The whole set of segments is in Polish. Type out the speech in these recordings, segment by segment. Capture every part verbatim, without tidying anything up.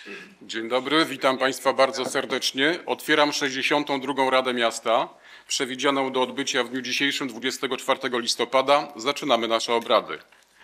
Dzień dobry, witam Państwa bardzo serdecznie. Otwieram sześćdziesiątą drugą Radę Miasta, przewidzianą do odbycia w dniu dzisiejszym, dwudziestego czwartego listopada. Zaczynamy nasze obrady.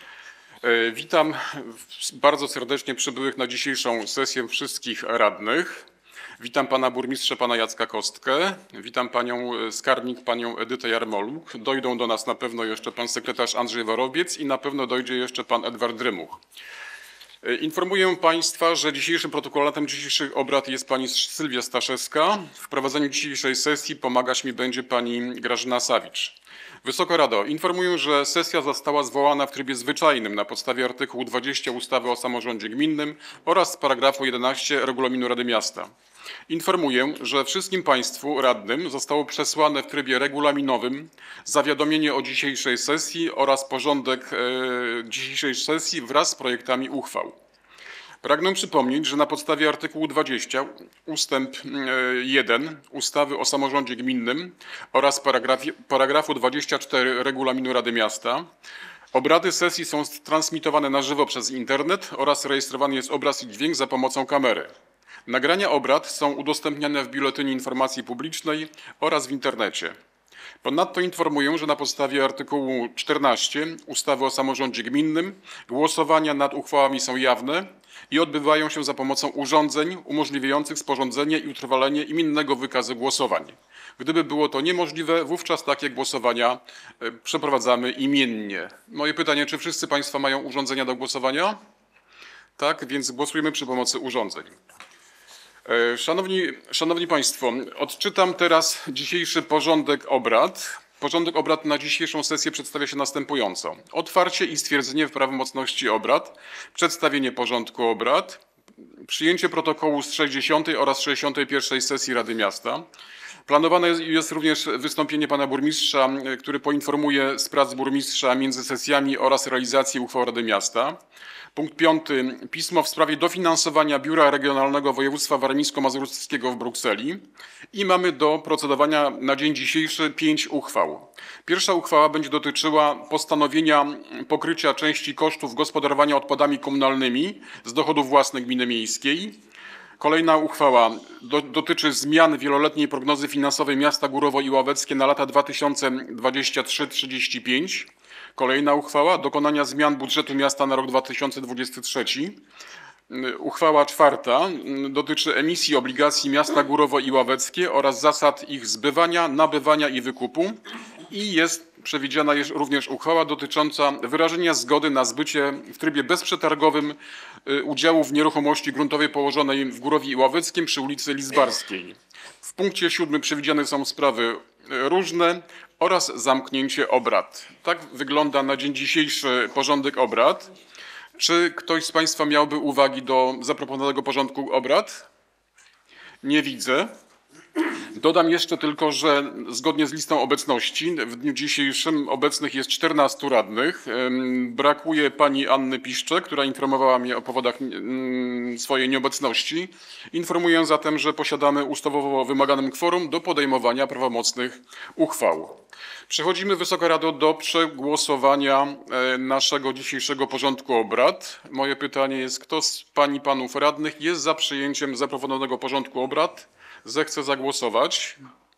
Witam bardzo serdecznie przybyłych na dzisiejszą sesję wszystkich radnych. Witam pana burmistrza, pana Jacka Kostkę. Witam panią skarbnik, panią Edytę Jarmoluk. Dojdą do nas na pewno jeszcze pan sekretarz Andrzej Worobiec i na pewno dojdzie jeszcze pan Edward Drymuch. Informuję Państwa, że dzisiejszym protokolatem dzisiejszych obrad jest pani Sylwia Staszewska. W prowadzeniu dzisiejszej sesji pomagać mi będzie pani Grażyna Sawicz. Wysoka Rado, informuję, że sesja została zwołana w trybie zwyczajnym na podstawie artykułu dwudziestego ustawy o samorządzie gminnym oraz paragrafu jedenastego Regulaminu Rady Miasta. Informuję, że wszystkim Państwu radnym zostało przesłane w trybie regulaminowym zawiadomienie o dzisiejszej sesji oraz porządek e, dzisiejszej sesji wraz z projektami uchwał. Pragnę przypomnieć, że na podstawie artykułu dwudziestego ustęp jeden ustawy o samorządzie gminnym oraz paragrafu dwudziestego czwartego Regulaminu Rady Miasta obrady sesji są transmitowane na żywo przez internet oraz rejestrowany jest obraz i dźwięk za pomocą kamery. Nagrania obrad są udostępniane w Biuletynie Informacji Publicznej oraz w internecie. Ponadto informuję, że na podstawie artykułu czternastego ustawy o samorządzie gminnym głosowania nad uchwałami są jawne i odbywają się za pomocą urządzeń umożliwiających sporządzenie i utrwalenie imiennego wykazu głosowań. Gdyby było to niemożliwe, wówczas takie głosowania przeprowadzamy imiennie. Moje pytanie, czy wszyscy Państwo mają urządzenia do głosowania? Tak, więc głosujemy przy pomocy urządzeń. Szanowni, Szanowni Państwo, odczytam teraz dzisiejszy porządek obrad. Porządek obrad na dzisiejszą sesję przedstawia się następująco. Otwarcie i stwierdzenie prawomocności obrad, przedstawienie porządku obrad, przyjęcie protokołu z sześćdziesiątej oraz sześćdziesiątej pierwszej sesji Rady Miasta. Planowane jest również wystąpienie pana burmistrza, który poinformuje z prac burmistrza między sesjami oraz realizacji uchwał Rady Miasta. Punkt piąty. Pismo w sprawie dofinansowania Biura Regionalnego Województwa Warmińsko-Mazurskiego w Brukseli. I mamy do procedowania na dzień dzisiejszy pięć uchwał. Pierwsza uchwała będzie dotyczyła postanowienia pokrycia części kosztów gospodarowania odpadami komunalnymi z dochodów własnych gminy miejskiej. Kolejna uchwała do, dotyczy zmian wieloletniej prognozy finansowej miasta Górowo i Ławeckie na lata dwa tysiące dwudziesty trzeci do trzydziestego piątego. Kolejna uchwała dokonania zmian budżetu miasta na rok dwa tysiące dwudziesty trzeci. Uchwała czwarta dotyczy emisji obligacji miasta Górowo i Ławeckie oraz zasad ich zbywania, nabywania i wykupu. I jest przewidziana również uchwała dotycząca wyrażenia zgody na zbycie w trybie bezprzetargowym udziału w nieruchomości gruntowej położonej w Górowie i Ławeckiem przy ulicy Lizbarskiej. W punkcie siódmym przewidziane są sprawy różne oraz zamknięcie obrad. Tak wygląda na dzień dzisiejszy porządek obrad. Czy ktoś z Państwa miałby uwagi do zaproponowanego porządku obrad? Nie widzę. Dodam jeszcze tylko, że zgodnie z listą obecności w dniu dzisiejszym obecnych jest czternastu radnych. Brakuje pani Anny Piszczek, która informowała mnie o powodach swojej nieobecności. Informuję zatem, że posiadamy ustawowo wymaganym kworum do podejmowania prawomocnych uchwał. Przechodzimy, Wysoka Rado, do przegłosowania naszego dzisiejszego porządku obrad. Moje pytanie jest, kto z pań i panów radnych jest za przyjęciem zaproponowanego porządku obrad? Zechce zagłosować.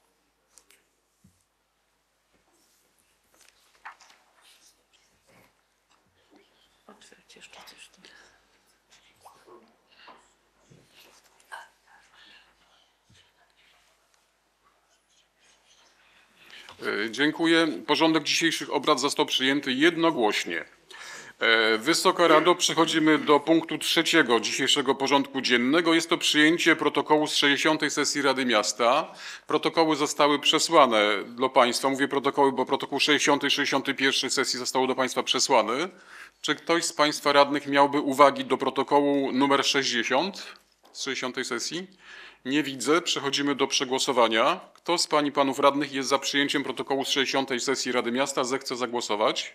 Dziękuję. Porządek dzisiejszych obrad został przyjęty jednogłośnie. Wysoka Rado, przechodzimy do punktu trzeciego dzisiejszego porządku dziennego. Jest to przyjęcie protokołu z sześćdziesiątej sesji Rady Miasta. Protokoły zostały przesłane do Państwa. Mówię protokoły, bo protokół sześćdziesiątej i sześćdziesiątej pierwszej sesji został do Państwa przesłany. Czy ktoś z Państwa radnych miałby uwagi do protokołu numer sześćdziesiąt z sześćdziesiątej sesji? Nie widzę. Przechodzimy do przegłosowania. Kto z pań i panów radnych jest za przyjęciem protokołu z sześćdziesiątej sesji Rady Miasta? Zechce zagłosować.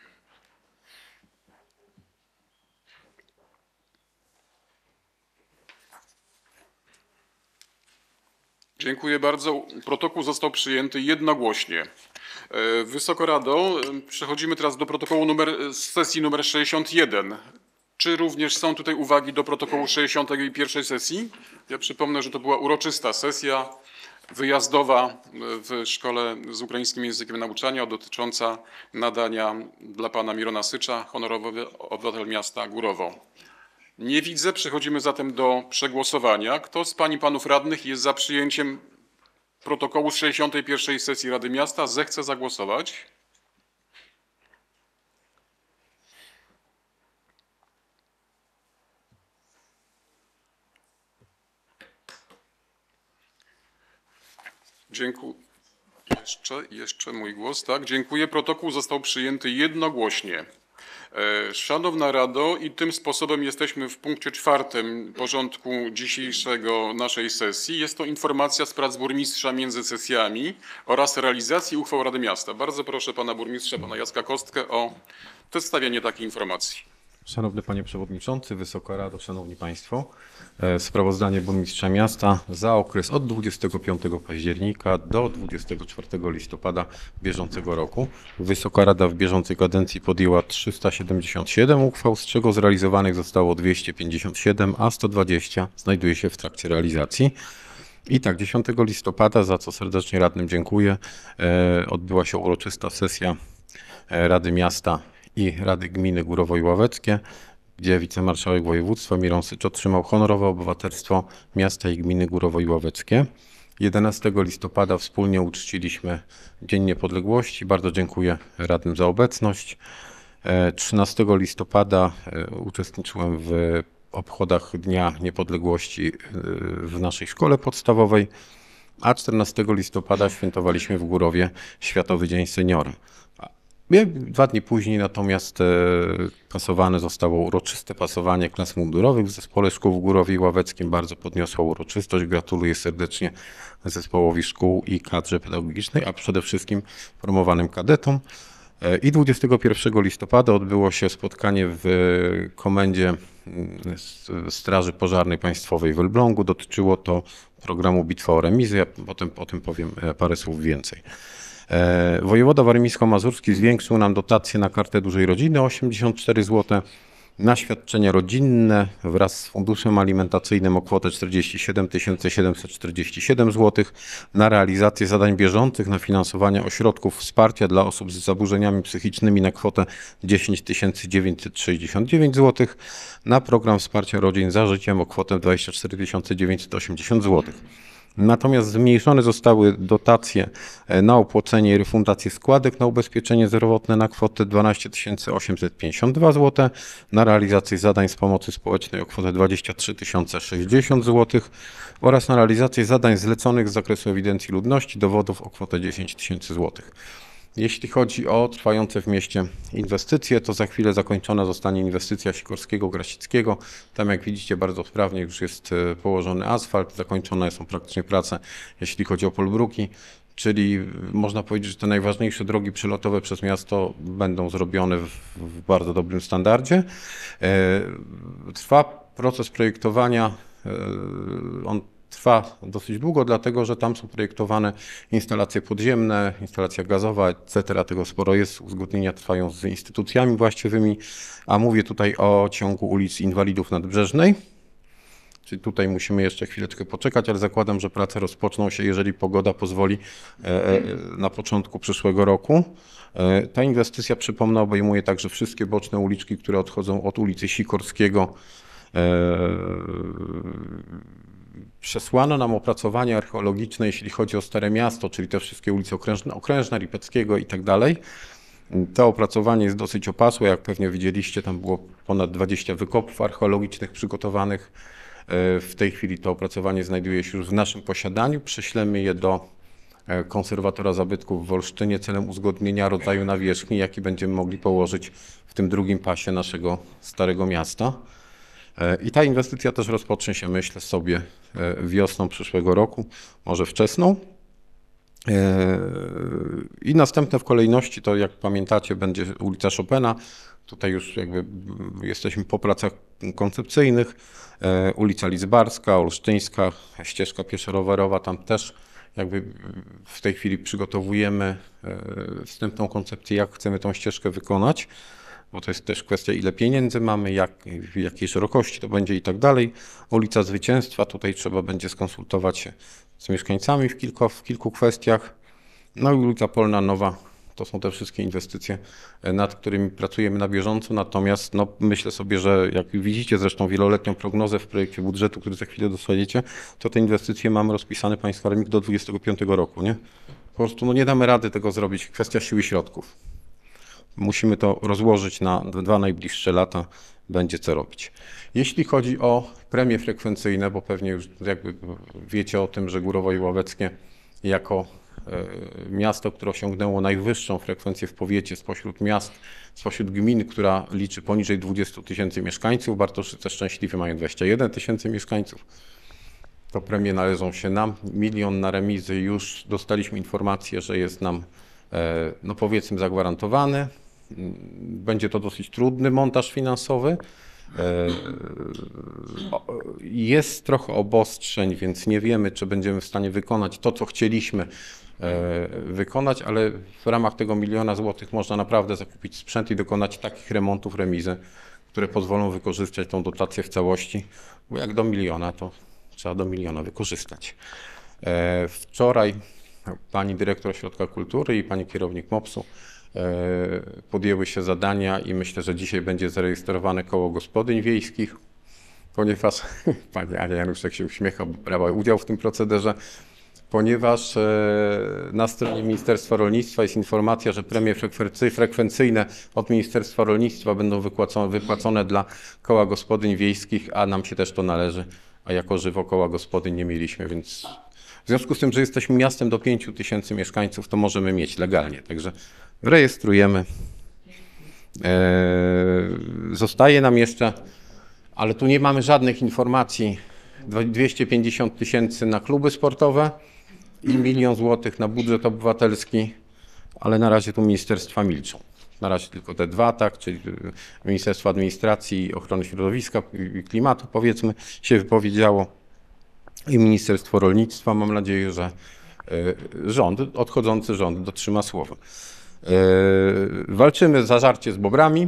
Dziękuję bardzo. Protokół został przyjęty jednogłośnie. Wysoka Rado, przechodzimy teraz do protokołu numer, z sesji numer sześćdziesiąt jeden. Czy również są tutaj uwagi do protokołu sześćdziesiątej pierwszej sesji? Ja przypomnę, że to była uroczysta sesja wyjazdowa w szkole z ukraińskim językiem nauczania dotycząca nadania dla pana Mirona Sycza honorowy obywatel miasta Górowo. Nie widzę. Przechodzimy zatem do przegłosowania. Kto z pań i panów radnych jest za przyjęciem protokołu z sześćdziesiątej pierwszej sesji Rady Miasta, zechce zagłosować. Dziękuję. Jeszcze, jeszcze mój głos, tak. Dziękuję. Protokół został przyjęty jednogłośnie. Szanowna Rado, i tym sposobem jesteśmy w punkcie czwartym porządku dzisiejszego naszej sesji. Jest to informacja z prac burmistrza między sesjami oraz realizacji uchwał Rady Miasta. Bardzo proszę pana burmistrza, pana Jacka Kostkę o przedstawienie takiej informacji. Szanowny Panie Przewodniczący, Wysoka Rado, Szanowni Państwo. Sprawozdanie burmistrza miasta za okres od dwudziestego piątego października do dwudziestego czwartego listopada bieżącego roku. Wysoka Rada w bieżącej kadencji podjęła trzysta siedemdziesiąt siedem uchwał, z czego zrealizowanych zostało dwieście pięćdziesiąt siedem, a sto dwadzieścia znajduje się w trakcie realizacji. I tak, dziesiątego listopada, za co serdecznie radnym dziękuję, odbyła się uroczysta sesja Rady Miasta i Rady Gminy Górowo i Ławeckie, gdzie wicemarszałek województwa Miron Sycz otrzymał honorowe obywatelstwo miasta i gminy Górowo i Ławeckie. jedenastego listopada wspólnie uczciliśmy Dzień Niepodległości. Bardzo dziękuję radnym za obecność. trzynastego listopada uczestniczyłem w obchodach Dnia Niepodległości w naszej szkole podstawowej, a czternastego listopada świętowaliśmy w Górowie Światowy Dzień Seniora. Dwa dni później natomiast pasowane zostało uroczyste pasowanie klas mundurowych w Zespole Szkół w Górowie i Ławeckim. Bardzo podniosła uroczystość. Gratuluję serdecznie zespołowi szkół i kadrze pedagogicznej, a przede wszystkim promowanym kadetom. I dwudziestego pierwszego listopada odbyło się spotkanie w Komendzie Straży Pożarnej Państwowej w Elblągu. Dotyczyło to programu Bitwa o remizy. Ja potem o tym powiem parę słów więcej. Wojewoda warmińsko-mazurski zwiększył nam dotację na Kartę Dużej Rodziny o osiemdziesiąt cztery złote, na świadczenia rodzinne wraz z funduszem alimentacyjnym o kwotę czterdzieści siedem tysięcy siedemset czterdzieści siedem złotych, na realizację zadań bieżących, na finansowanie ośrodków wsparcia dla osób z zaburzeniami psychicznymi na kwotę dziesięć tysięcy dziewięćset sześćdziesiąt dziewięć złotych, na program wsparcia rodzin za życiem o kwotę dwadzieścia cztery tysiące dziewięćset osiemdziesiąt złotych. Natomiast zmniejszone zostały dotacje na opłacenie i refundację składek na ubezpieczenie zdrowotne na kwotę dwanaście tysięcy osiemset pięćdziesiąt dwa złote, na realizację zadań z pomocy społecznej o kwotę dwadzieścia trzy tysiące sześćdziesiąt złotych oraz na realizację zadań zleconych z zakresu ewidencji ludności dowodów o kwotę dziesięć tysięcy złotych. Jeśli chodzi o trwające w mieście inwestycje, to za chwilę zakończona zostanie inwestycja Sikorskiego, Grasickiego. Tam, jak widzicie, bardzo sprawnie już jest położony asfalt, zakończone są praktycznie prace, jeśli chodzi o polbruki, czyli można powiedzieć, że te najważniejsze drogi przelotowe przez miasto będą zrobione w, w bardzo dobrym standardzie. Trwa proces projektowania, on trwa dosyć długo, dlatego że tam są projektowane instalacje podziemne, instalacja gazowa, et cetera. Tego sporo jest, uzgodnienia trwają z instytucjami właściwymi, a mówię tutaj o ciągu ulicy Inwalidów Nadbrzeżnej. Czyli tutaj musimy jeszcze chwileczkę poczekać, ale zakładam, że prace rozpoczną się, jeżeli pogoda pozwoli, na początku przyszłego roku. Ta inwestycja, przypomnę, obejmuje także wszystkie boczne uliczki, które odchodzą od ulicy Sikorskiego. Przesłano nam opracowanie archeologiczne, jeśli chodzi o Stare Miasto, czyli te wszystkie ulice Okrężne, Okrężne Lipeckiego i tak dalej. To opracowanie jest dosyć opasłe, jak pewnie widzieliście, tam było ponad dwadzieścia wykopów archeologicznych przygotowanych. W tej chwili to opracowanie znajduje się już w naszym posiadaniu. Prześlemy je do konserwatora zabytków w Olsztynie celem uzgodnienia rodzaju nawierzchni, jaki będziemy mogli położyć w tym drugim pasie naszego Starego Miasta. I ta inwestycja też rozpocznie się, myślę sobie, wiosną przyszłego roku, może wczesną. I następne w kolejności to, jak pamiętacie, będzie ulica Chopina. Tutaj już jakby jesteśmy po pracach koncepcyjnych. Ulica Lidzbarska, Olsztyńska, ścieżka pieszo-rowerowa, tam też jakby w tej chwili przygotowujemy wstępną koncepcję, jak chcemy tą ścieżkę wykonać. bo to jest też kwestia, ile pieniędzy mamy, jak, w jakiej szerokości to będzie i tak dalej. Ulica Zwycięstwa, tutaj trzeba będzie skonsultować się z mieszkańcami w kilku, w kilku kwestiach. No i ulica Polna Nowa, to są te wszystkie inwestycje, nad którymi pracujemy na bieżąco, natomiast no, myślę sobie, że jak widzicie zresztą wieloletnią prognozę w projekcie budżetu, który za chwilę dostaniecie, to te inwestycje mamy rozpisane Państwa do dwa tysiące dwudziestego piątego roku, nie? Po prostu no, nie damy rady tego zrobić, kwestia siły i środków. Musimy to rozłożyć na dwa najbliższe lata, będzie co robić. Jeśli chodzi o premie frekwencyjne, bo pewnie już jakby wiecie o tym, że Górowo Ławeckie jako miasto, które osiągnęło najwyższą frekwencję w powiecie spośród miast, spośród gmin, która liczy poniżej dwudziestu tysięcy mieszkańców. Bartoszyce Szczęśliwe mają dwadzieścia jeden tysięcy mieszkańców. To premie należą się nam. Milion na remizy już dostaliśmy informację, że jest nam, no powiedzmy, zagwarantowany. Będzie to dosyć trudny montaż finansowy. Jest trochę obostrzeń, więc nie wiemy, czy będziemy w stanie wykonać to, co chcieliśmy wykonać, ale w ramach tego miliona złotych można naprawdę zakupić sprzęt i dokonać takich remontów remizy, które pozwolą wykorzystać tą dotację w całości, bo jak do miliona, to trzeba do miliona wykorzystać. Wczoraj pani dyrektor Ośrodka Kultury i pani kierownik mopsu podjęły się zadania i myślę, że dzisiaj będzie zarejestrowane koło gospodyń wiejskich, ponieważ pani Ania Januszek się uśmiecha, bo brała udział w tym procederze, ponieważ na stronie Ministerstwa Rolnictwa jest informacja, że premie frekwencyjne od Ministerstwa Rolnictwa będą wypłacone, wypłacone dla koła gospodyń wiejskich, a nam się też to należy, a jako żywo koła gospodyń nie mieliśmy, więc w związku z tym, że jesteśmy miastem do pięciu tysięcy mieszkańców, to możemy mieć legalnie, także rejestrujemy. Zostaje nam jeszcze, ale tu nie mamy żadnych informacji, dwieście pięćdziesiąt tysięcy na kluby sportowe i milion złotych na budżet obywatelski, ale na razie tu ministerstwa milczą. Na razie tylko te dwa, tak, czyli Ministerstwo Administracji i Ochrony Środowiska i Klimatu, powiedzmy, się wypowiedziało i Ministerstwo Rolnictwa. Mam nadzieję, że rząd, odchodzący rząd dotrzyma słowa. Walczymy zażarcie z bobrami.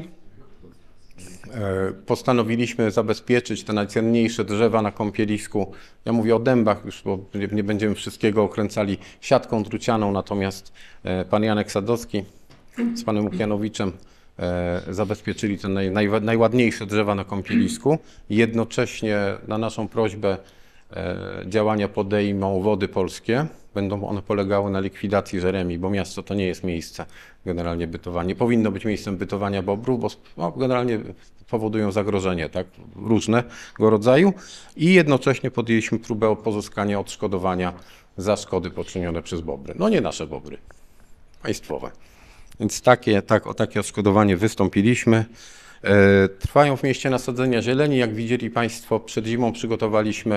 Postanowiliśmy zabezpieczyć te najcenniejsze drzewa na kąpielisku. Ja mówię o dębach już, bo nie będziemy wszystkiego okręcali siatką drucianą, natomiast pan Janek Sadowski z panem Łukianowiczem zabezpieczyli te naj, naj, najładniejsze drzewa na kąpielisku. Jednocześnie na naszą prośbę działania podejmą Wody Polskie. Będą one polegały na likwidacji żeremi, bo miasto to nie jest miejsce generalnie bytowania. Nie powinno być miejscem bytowania bobrów, bo no, generalnie powodują zagrożenie, tak, różnego rodzaju. I jednocześnie podjęliśmy próbę pozyskania odszkodowania za szkody poczynione przez bobry. No nie nasze bobry, państwowe. Więc takie, tak, o takie odszkodowanie wystąpiliśmy. E, trwają w mieście nasadzenia zieleni. Jak widzieli Państwo, przed zimą przygotowaliśmy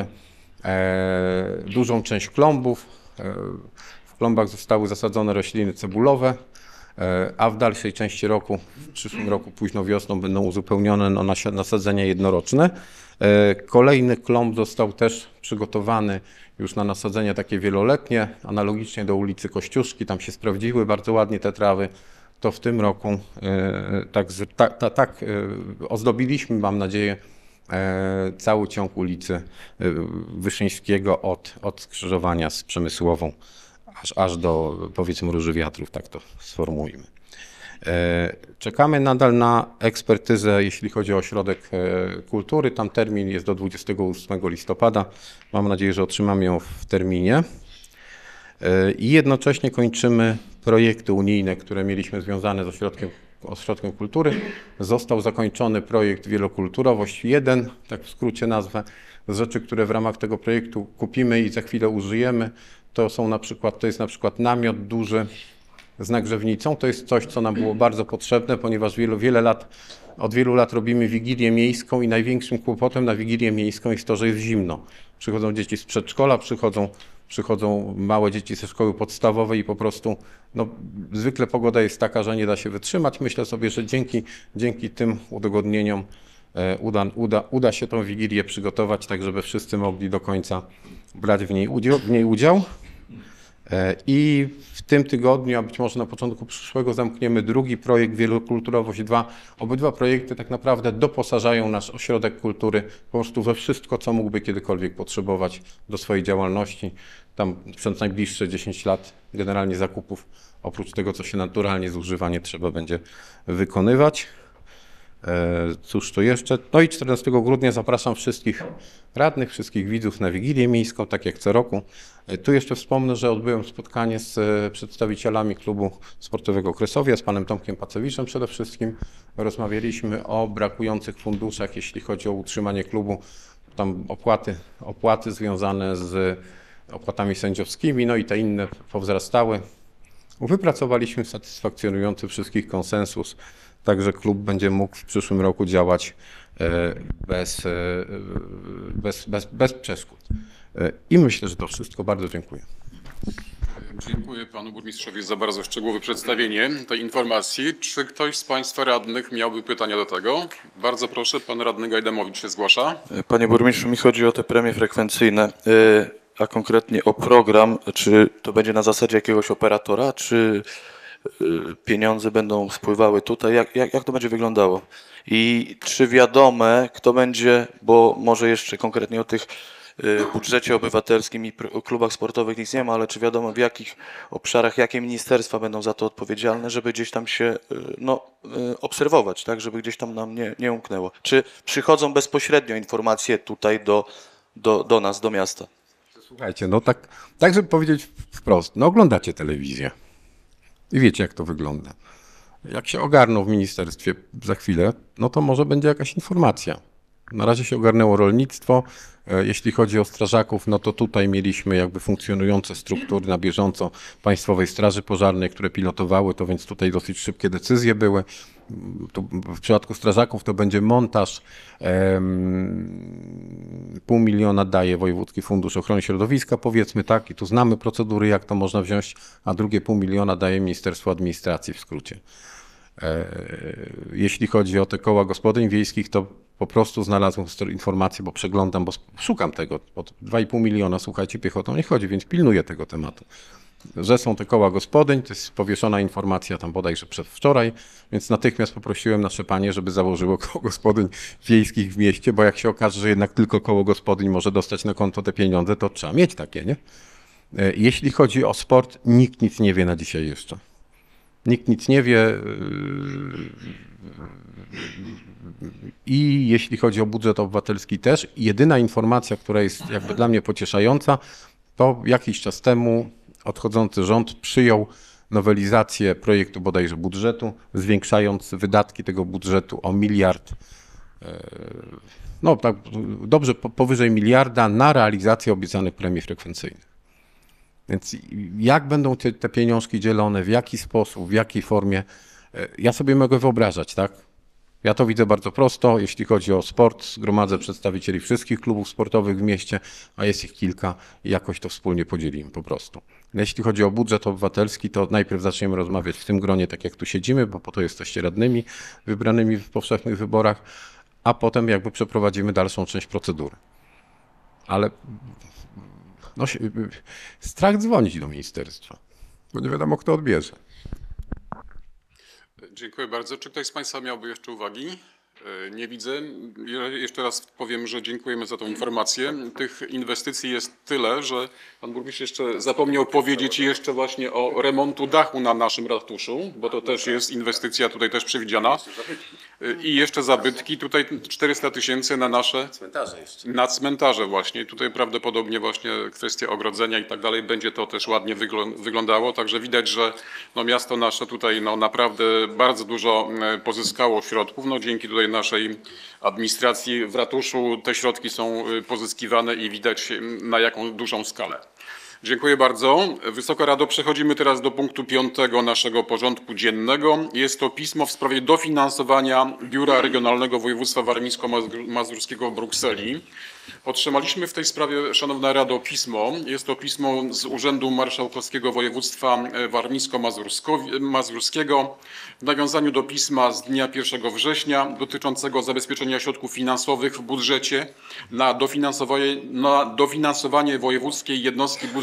e, dużą część klombów. E, w klombach zostały zasadzone rośliny cebulowe, e, a w dalszej części roku, w przyszłym roku, późno wiosną, będą uzupełnione no, nasadzenia jednoroczne. E, kolejny klomb został też przygotowany już na nasadzenia takie wieloletnie, analogicznie do ulicy Kościuszki, tam się sprawdziły bardzo ładnie te trawy. To w tym roku e, tak, tak, tak, tak e, ozdobiliśmy, mam nadzieję, e, cały ciąg ulicy e, Wyszyńskiego od, od skrzyżowania z Przemysłową aż, aż do, powiedzmy, Róży Wiatrów, tak to sformułujmy. E, czekamy nadal na ekspertyzę, jeśli chodzi o ośrodek e, kultury. Tam termin jest do dwudziestego ósmego listopada. Mam nadzieję, że otrzymamy ją w terminie. E, I jednocześnie kończymy projekty unijne, które mieliśmy związane z ośrodkiem, ośrodkiem kultury. Został zakończony projekt Wielokulturowość jeden, tak w skrócie nazwę. Z rzeczy, które w ramach tego projektu kupimy i za chwilę użyjemy, to są na przykład, to jest na przykład namiot duży z nagrzewnicą. To jest coś, co nam było bardzo potrzebne, ponieważ wiele, wiele lat, od wielu lat robimy Wigilię Miejską i największym kłopotem na Wigilię Miejską jest to, że jest zimno. Przychodzą dzieci z przedszkola, przychodzą Przychodzą małe dzieci ze szkoły podstawowej i po prostu no, zwykle pogoda jest taka, że nie da się wytrzymać. Myślę sobie, że dzięki, dzięki tym udogodnieniom e, uda, uda, uda się tą Wigilię przygotować, tak żeby wszyscy mogli do końca brać w niej udział. W niej udział. I w tym tygodniu, a być może na początku przyszłego, zamkniemy drugi projekt Wielokulturowość dwa. Obydwa projekty tak naprawdę doposażają nasz ośrodek kultury po prostu we wszystko, co mógłby kiedykolwiek potrzebować do swojej działalności. Tam przez najbliższe dziesięć lat generalnie zakupów, oprócz tego, co się naturalnie zużywa, nie trzeba będzie wykonywać. Cóż to jeszcze? No i czternastego grudnia zapraszam wszystkich radnych, wszystkich widzów na Wigilię Miejską, tak jak co roku. Tu jeszcze wspomnę, że odbyłem spotkanie z przedstawicielami klubu sportowego Kresowia, z panem Tomkiem Pacewiczem przede wszystkim. Rozmawialiśmy o brakujących funduszach, jeśli chodzi o utrzymanie klubu. Tam opłaty, opłaty związane z opłatami sędziowskimi, no i te inne powzrastały. Wypracowaliśmy satysfakcjonujący wszystkich konsensus. Także klub będzie mógł w przyszłym roku działać bez, bez, bez, bez przeszkód. I myślę, że to wszystko. Bardzo dziękuję. Dziękuję panu burmistrzowi za bardzo szczegółowe przedstawienie tej informacji. Czy ktoś z państwa radnych miałby pytania do tego? Bardzo proszę, pan radny Gajdamowicz się zgłasza. Panie burmistrzu, mi chodzi o te premie frekwencyjne, a konkretnie o program. Czy to będzie na zasadzie jakiegoś operatora, czy pieniądze będą spływały tutaj? Jak, jak, jak to będzie wyglądało? I czy wiadome, kto będzie, bo może jeszcze konkretnie o tych budżecie obywatelskim i klubach sportowych nic nie ma, ale czy wiadomo, w jakich obszarach, jakie ministerstwa będą za to odpowiedzialne, żeby gdzieś tam się no, obserwować, tak, żeby gdzieś tam nam nie, nie umknęło? Czy przychodzą bezpośrednio informacje tutaj do, do, do nas, do miasta? Słuchajcie, no tak, tak żeby powiedzieć wprost, no oglądacie telewizję i wiecie, jak to wygląda. Jak się ogarną w ministerstwie za chwilę, no to może będzie jakaś informacja. Na razie się ogarnęło rolnictwo. Jeśli chodzi o strażaków, no to tutaj mieliśmy jakby funkcjonujące struktury na bieżąco Państwowej Straży Pożarnej, które pilotowały to, więc tutaj dosyć szybkie decyzje były. Tu w przypadku strażaków to będzie montaż. Um, pół miliona daje Wojewódzki Fundusz Ochrony Środowiska, powiedzmy tak, i tu znamy procedury, jak to można wziąć, a drugie pół miliona daje Ministerstwo Administracji w skrócie. Jeśli chodzi o te koła gospodyń wiejskich, to po prostu znalazłem informację, bo przeglądam, bo szukam tego. Od dwa i pół miliona, słuchajcie, piechotą nie chodzi, więc pilnuję tego tematu. Że są te koła gospodyń, to jest powieszona informacja tam bodajże przedwczoraj, więc natychmiast poprosiłem nasze panie, żeby założyło koło gospodyń wiejskich w mieście, bo jak się okaże, że jednak tylko koło gospodyń może dostać na konto te pieniądze, to trzeba mieć takie, nie? Jeśli chodzi o sport, nikt nic nie wie na dzisiaj jeszcze. Nikt nic nie wie i jeśli chodzi o budżet obywatelski też, jedyna informacja, która jest jakby dla mnie pocieszająca, to jakiś czas temu odchodzący rząd przyjął nowelizację projektu bodajże budżetu, zwiększając wydatki tego budżetu o miliard, no tak dobrze powyżej miliarda na realizację obiecanych premii frekwencyjnych. Więc jak będą te, te pieniążki dzielone, w jaki sposób, w jakiej formie, ja sobie mogę wyobrażać, tak? Ja to widzę bardzo prosto, jeśli chodzi o sport, zgromadzę przedstawicieli wszystkich klubów sportowych w mieście, a jest ich kilka i jakoś to wspólnie podzielimy po prostu. Jeśli chodzi o budżet obywatelski, to najpierw zaczniemy rozmawiać w tym gronie, tak jak tu siedzimy, bo po to jesteście radnymi wybranymi w powszechnych wyborach, a potem jakby przeprowadzimy dalszą część procedury. Ale no, strach dzwonić do ministerstwa, bo nie wiadomo, kto odbierze. Dziękuję bardzo. Czy ktoś z państwa miałby jeszcze uwagi? Nie widzę. Jeszcze raz powiem, że dziękujemy za tą informację. Tych inwestycji jest tyle, że pan burmistrz jeszcze zapomniał powiedzieć jeszcze właśnie o remontu dachu na naszym ratuszu, bo to też jest inwestycja tutaj też przewidziana. I jeszcze zabytki, tutaj czterysta tysięcy na nasze Cmentarze jeszcze. Na cmentarze właśnie. Tutaj prawdopodobnie właśnie kwestia ogrodzenia i tak dalej będzie to też ładnie wyglądało. Także widać, że no miasto nasze tutaj no naprawdę bardzo dużo pozyskało środków. No dzięki tutaj naszej administracji w ratuszu te środki są pozyskiwane i widać na jaką dużą skalę. Dziękuję bardzo. Wysoka Rado, przechodzimy teraz do punktu piątego naszego porządku dziennego. Jest to pismo w sprawie dofinansowania Biura Regionalnego Województwa Warmińsko-Mazurskiego w Brukseli. Otrzymaliśmy w tej sprawie, Szanowna Rado, pismo. Jest to pismo z Urzędu Marszałkowskiego Województwa Warmińsko-Mazurskiego w nawiązaniu do pisma z dnia pierwszego września dotyczącego zabezpieczenia środków finansowych w budżecie na dofinansowanie, na dofinansowanie wojewódzkiej jednostki budżetowej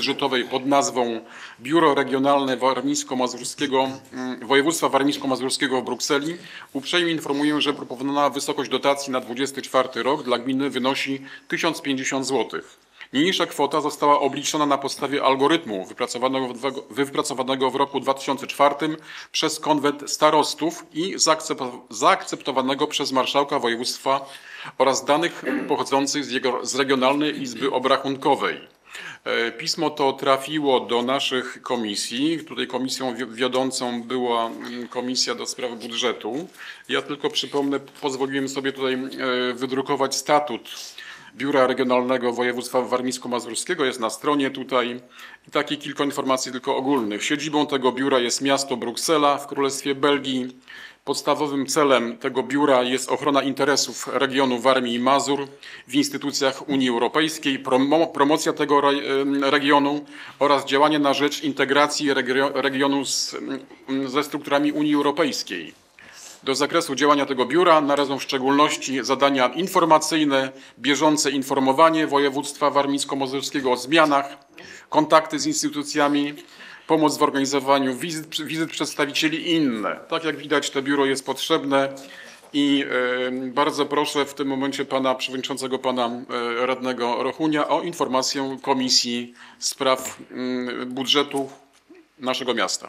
budżetowej pod nazwą Biuro Regionalne Warmińsko-Mazurskiego, Województwa Warmińsko-Mazurskiego w Brukseli uprzejmie informuję, że proponowana wysokość dotacji na dwudziesty czwarty rok dla gminy wynosi tysiąc pięćdziesiąt złotych. Niniejsza kwota została obliczona na podstawie algorytmu wypracowanego w, wypracowanego w roku dwa tysiące czwartym przez konwent starostów i zaakceptowanego przez marszałka województwa oraz danych pochodzących z, jego, z Regionalnej Izby Obrachunkowej. Pismo to trafiło do naszych komisji. Tutaj komisją wiodącą była Komisja do Spraw Budżetu. Ja tylko przypomnę, pozwoliłem sobie tutaj wydrukować statut Biura Regionalnego Województwa Warmińsko-Mazurskiego, jest na stronie tutaj. I takie kilka informacji tylko ogólnych. Siedzibą tego biura jest miasto Bruksela w Królestwie Belgii. Podstawowym celem tego biura jest ochrona interesów regionu Warmii i Mazur w instytucjach Unii Europejskiej, promo, promocja tego regionu oraz działanie na rzecz integracji regionu z, ze strukturami Unii Europejskiej. Do zakresu działania tego biura należą w szczególności zadania informacyjne, bieżące informowanie województwa warmińsko-mazurskiego o zmianach, kontakty z instytucjami, pomoc w organizowaniu wizyt, wizyt przedstawicieli i inne. Tak jak widać, to biuro jest potrzebne i y, bardzo proszę w tym momencie pana przewodniczącego, pana y, radnego Rochunia o informację Komisji Spraw y, Budżetu naszego miasta.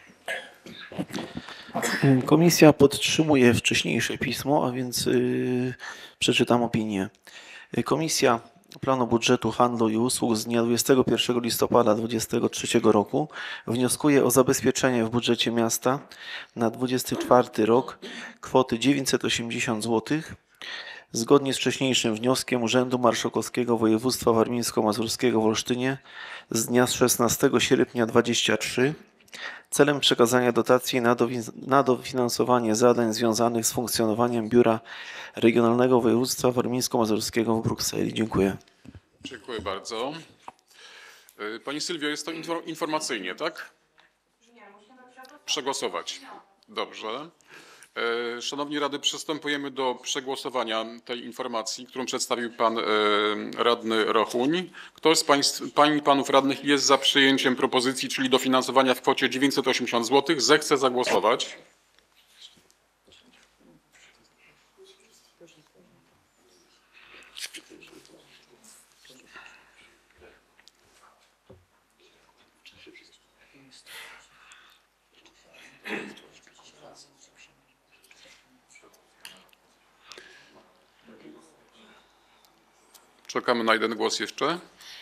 Komisja podtrzymuje wcześniejsze pismo, a więc yy, przeczytam opinię. Komisja Planu Budżetu Handlu i Usług z dnia dwudziestego pierwszego listopada dwa tysiące dwudziestego trzeciego roku wnioskuje o zabezpieczenie w budżecie miasta na dwudziesty czwarty rok kwoty dziewięćset osiemdziesiąt złotych. Zgodnie z wcześniejszym wnioskiem Urzędu Marszałkowskiego Województwa Warmińsko-Mazurskiego w Olsztynie z dnia szesnastego sierpnia dwa tysiące dwudziestego trzeciego celem przekazania dotacji na dofinansowanie zadań związanych z funkcjonowaniem Biura Regionalnego Województwa Warmińsko-Mazurskiego w Brukseli. Dziękuję. Dziękuję bardzo. Pani Sylwio, jest to informacyjnie, tak? Przegłosować. Dobrze. Szanowni Rady, przystępujemy do przegłosowania tej informacji, którą przedstawił pan radny Rochuń. Kto z państw, pań i panów radnych jest za przyjęciem propozycji, czyli dofinansowania w kwocie dziewięćset osiemdziesiąt złotych, zechce zagłosować. Czekamy na jeden głos jeszcze.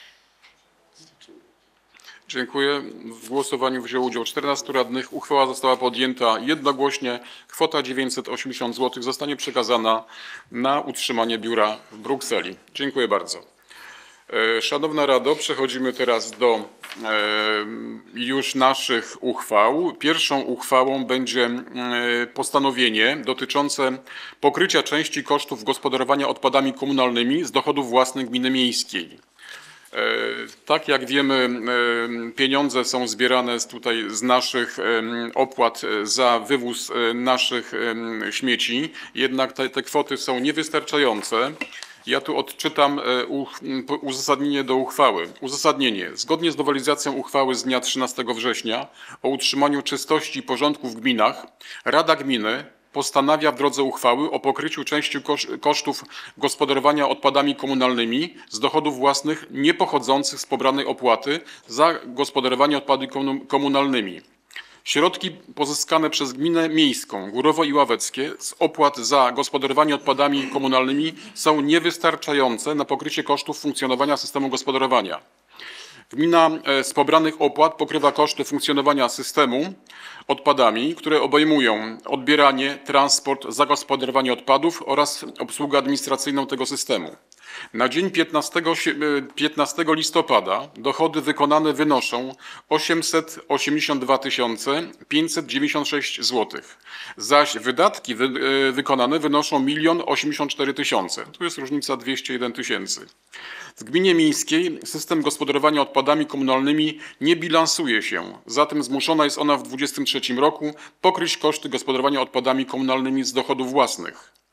Dziękuję. W głosowaniu wzięło udział czternastu radnych. Uchwała została podjęta jednogłośnie. Kwota dziewięćset osiemdziesiąt złotych zostanie przekazana na utrzymanie biura w Brukseli. Dziękuję bardzo. Szanowna Rado, przechodzimy teraz do już naszych uchwał. Pierwszą uchwałą będzie postanowienie dotyczące pokrycia części kosztów gospodarowania odpadami komunalnymi z dochodów własnych gminy miejskiej. Tak jak wiemy, pieniądze są zbierane tutaj z naszych opłat za wywóz naszych śmieci, jednak te, te kwoty są niewystarczające. Ja tu odczytam uzasadnienie do uchwały. Uzasadnienie. Zgodnie z nowelizacją uchwały z dnia trzynastego września o utrzymaniu czystości i porządku w gminach, Rada Gminy postanawia w drodze uchwały o pokryciu części kosztów gospodarowania odpadami komunalnymi z dochodów własnych niepochodzących z pobranej opłaty za gospodarowanie odpadami komunalnymi. Środki pozyskane przez gminę miejską Górowo i Ławeckie z opłat za gospodarowanie odpadami komunalnymi są niewystarczające na pokrycie kosztów funkcjonowania systemu gospodarowania. Gmina z pobranych opłat pokrywa koszty funkcjonowania systemu odpadami, które obejmują odbieranie, transport, zagospodarowanie odpadów oraz obsługę administracyjną tego systemu. Na dzień piętnastego listopada dochody wykonane wynoszą osiemset osiemdziesiąt dwa tysiące pięćset dziewięćdziesiąt sześć złotych, zaś wydatki wy, wykonane wynoszą milion osiemdziesiąt cztery tysiące. Tu jest różnica dwieście jeden tysięcy. W gminie miejskiej system gospodarowania odpadami komunalnymi nie bilansuje się, zatem zmuszona jest ona w dwudziestym trzecim roku pokryć koszty gospodarowania odpadami komunalnymi z dochodów własnych.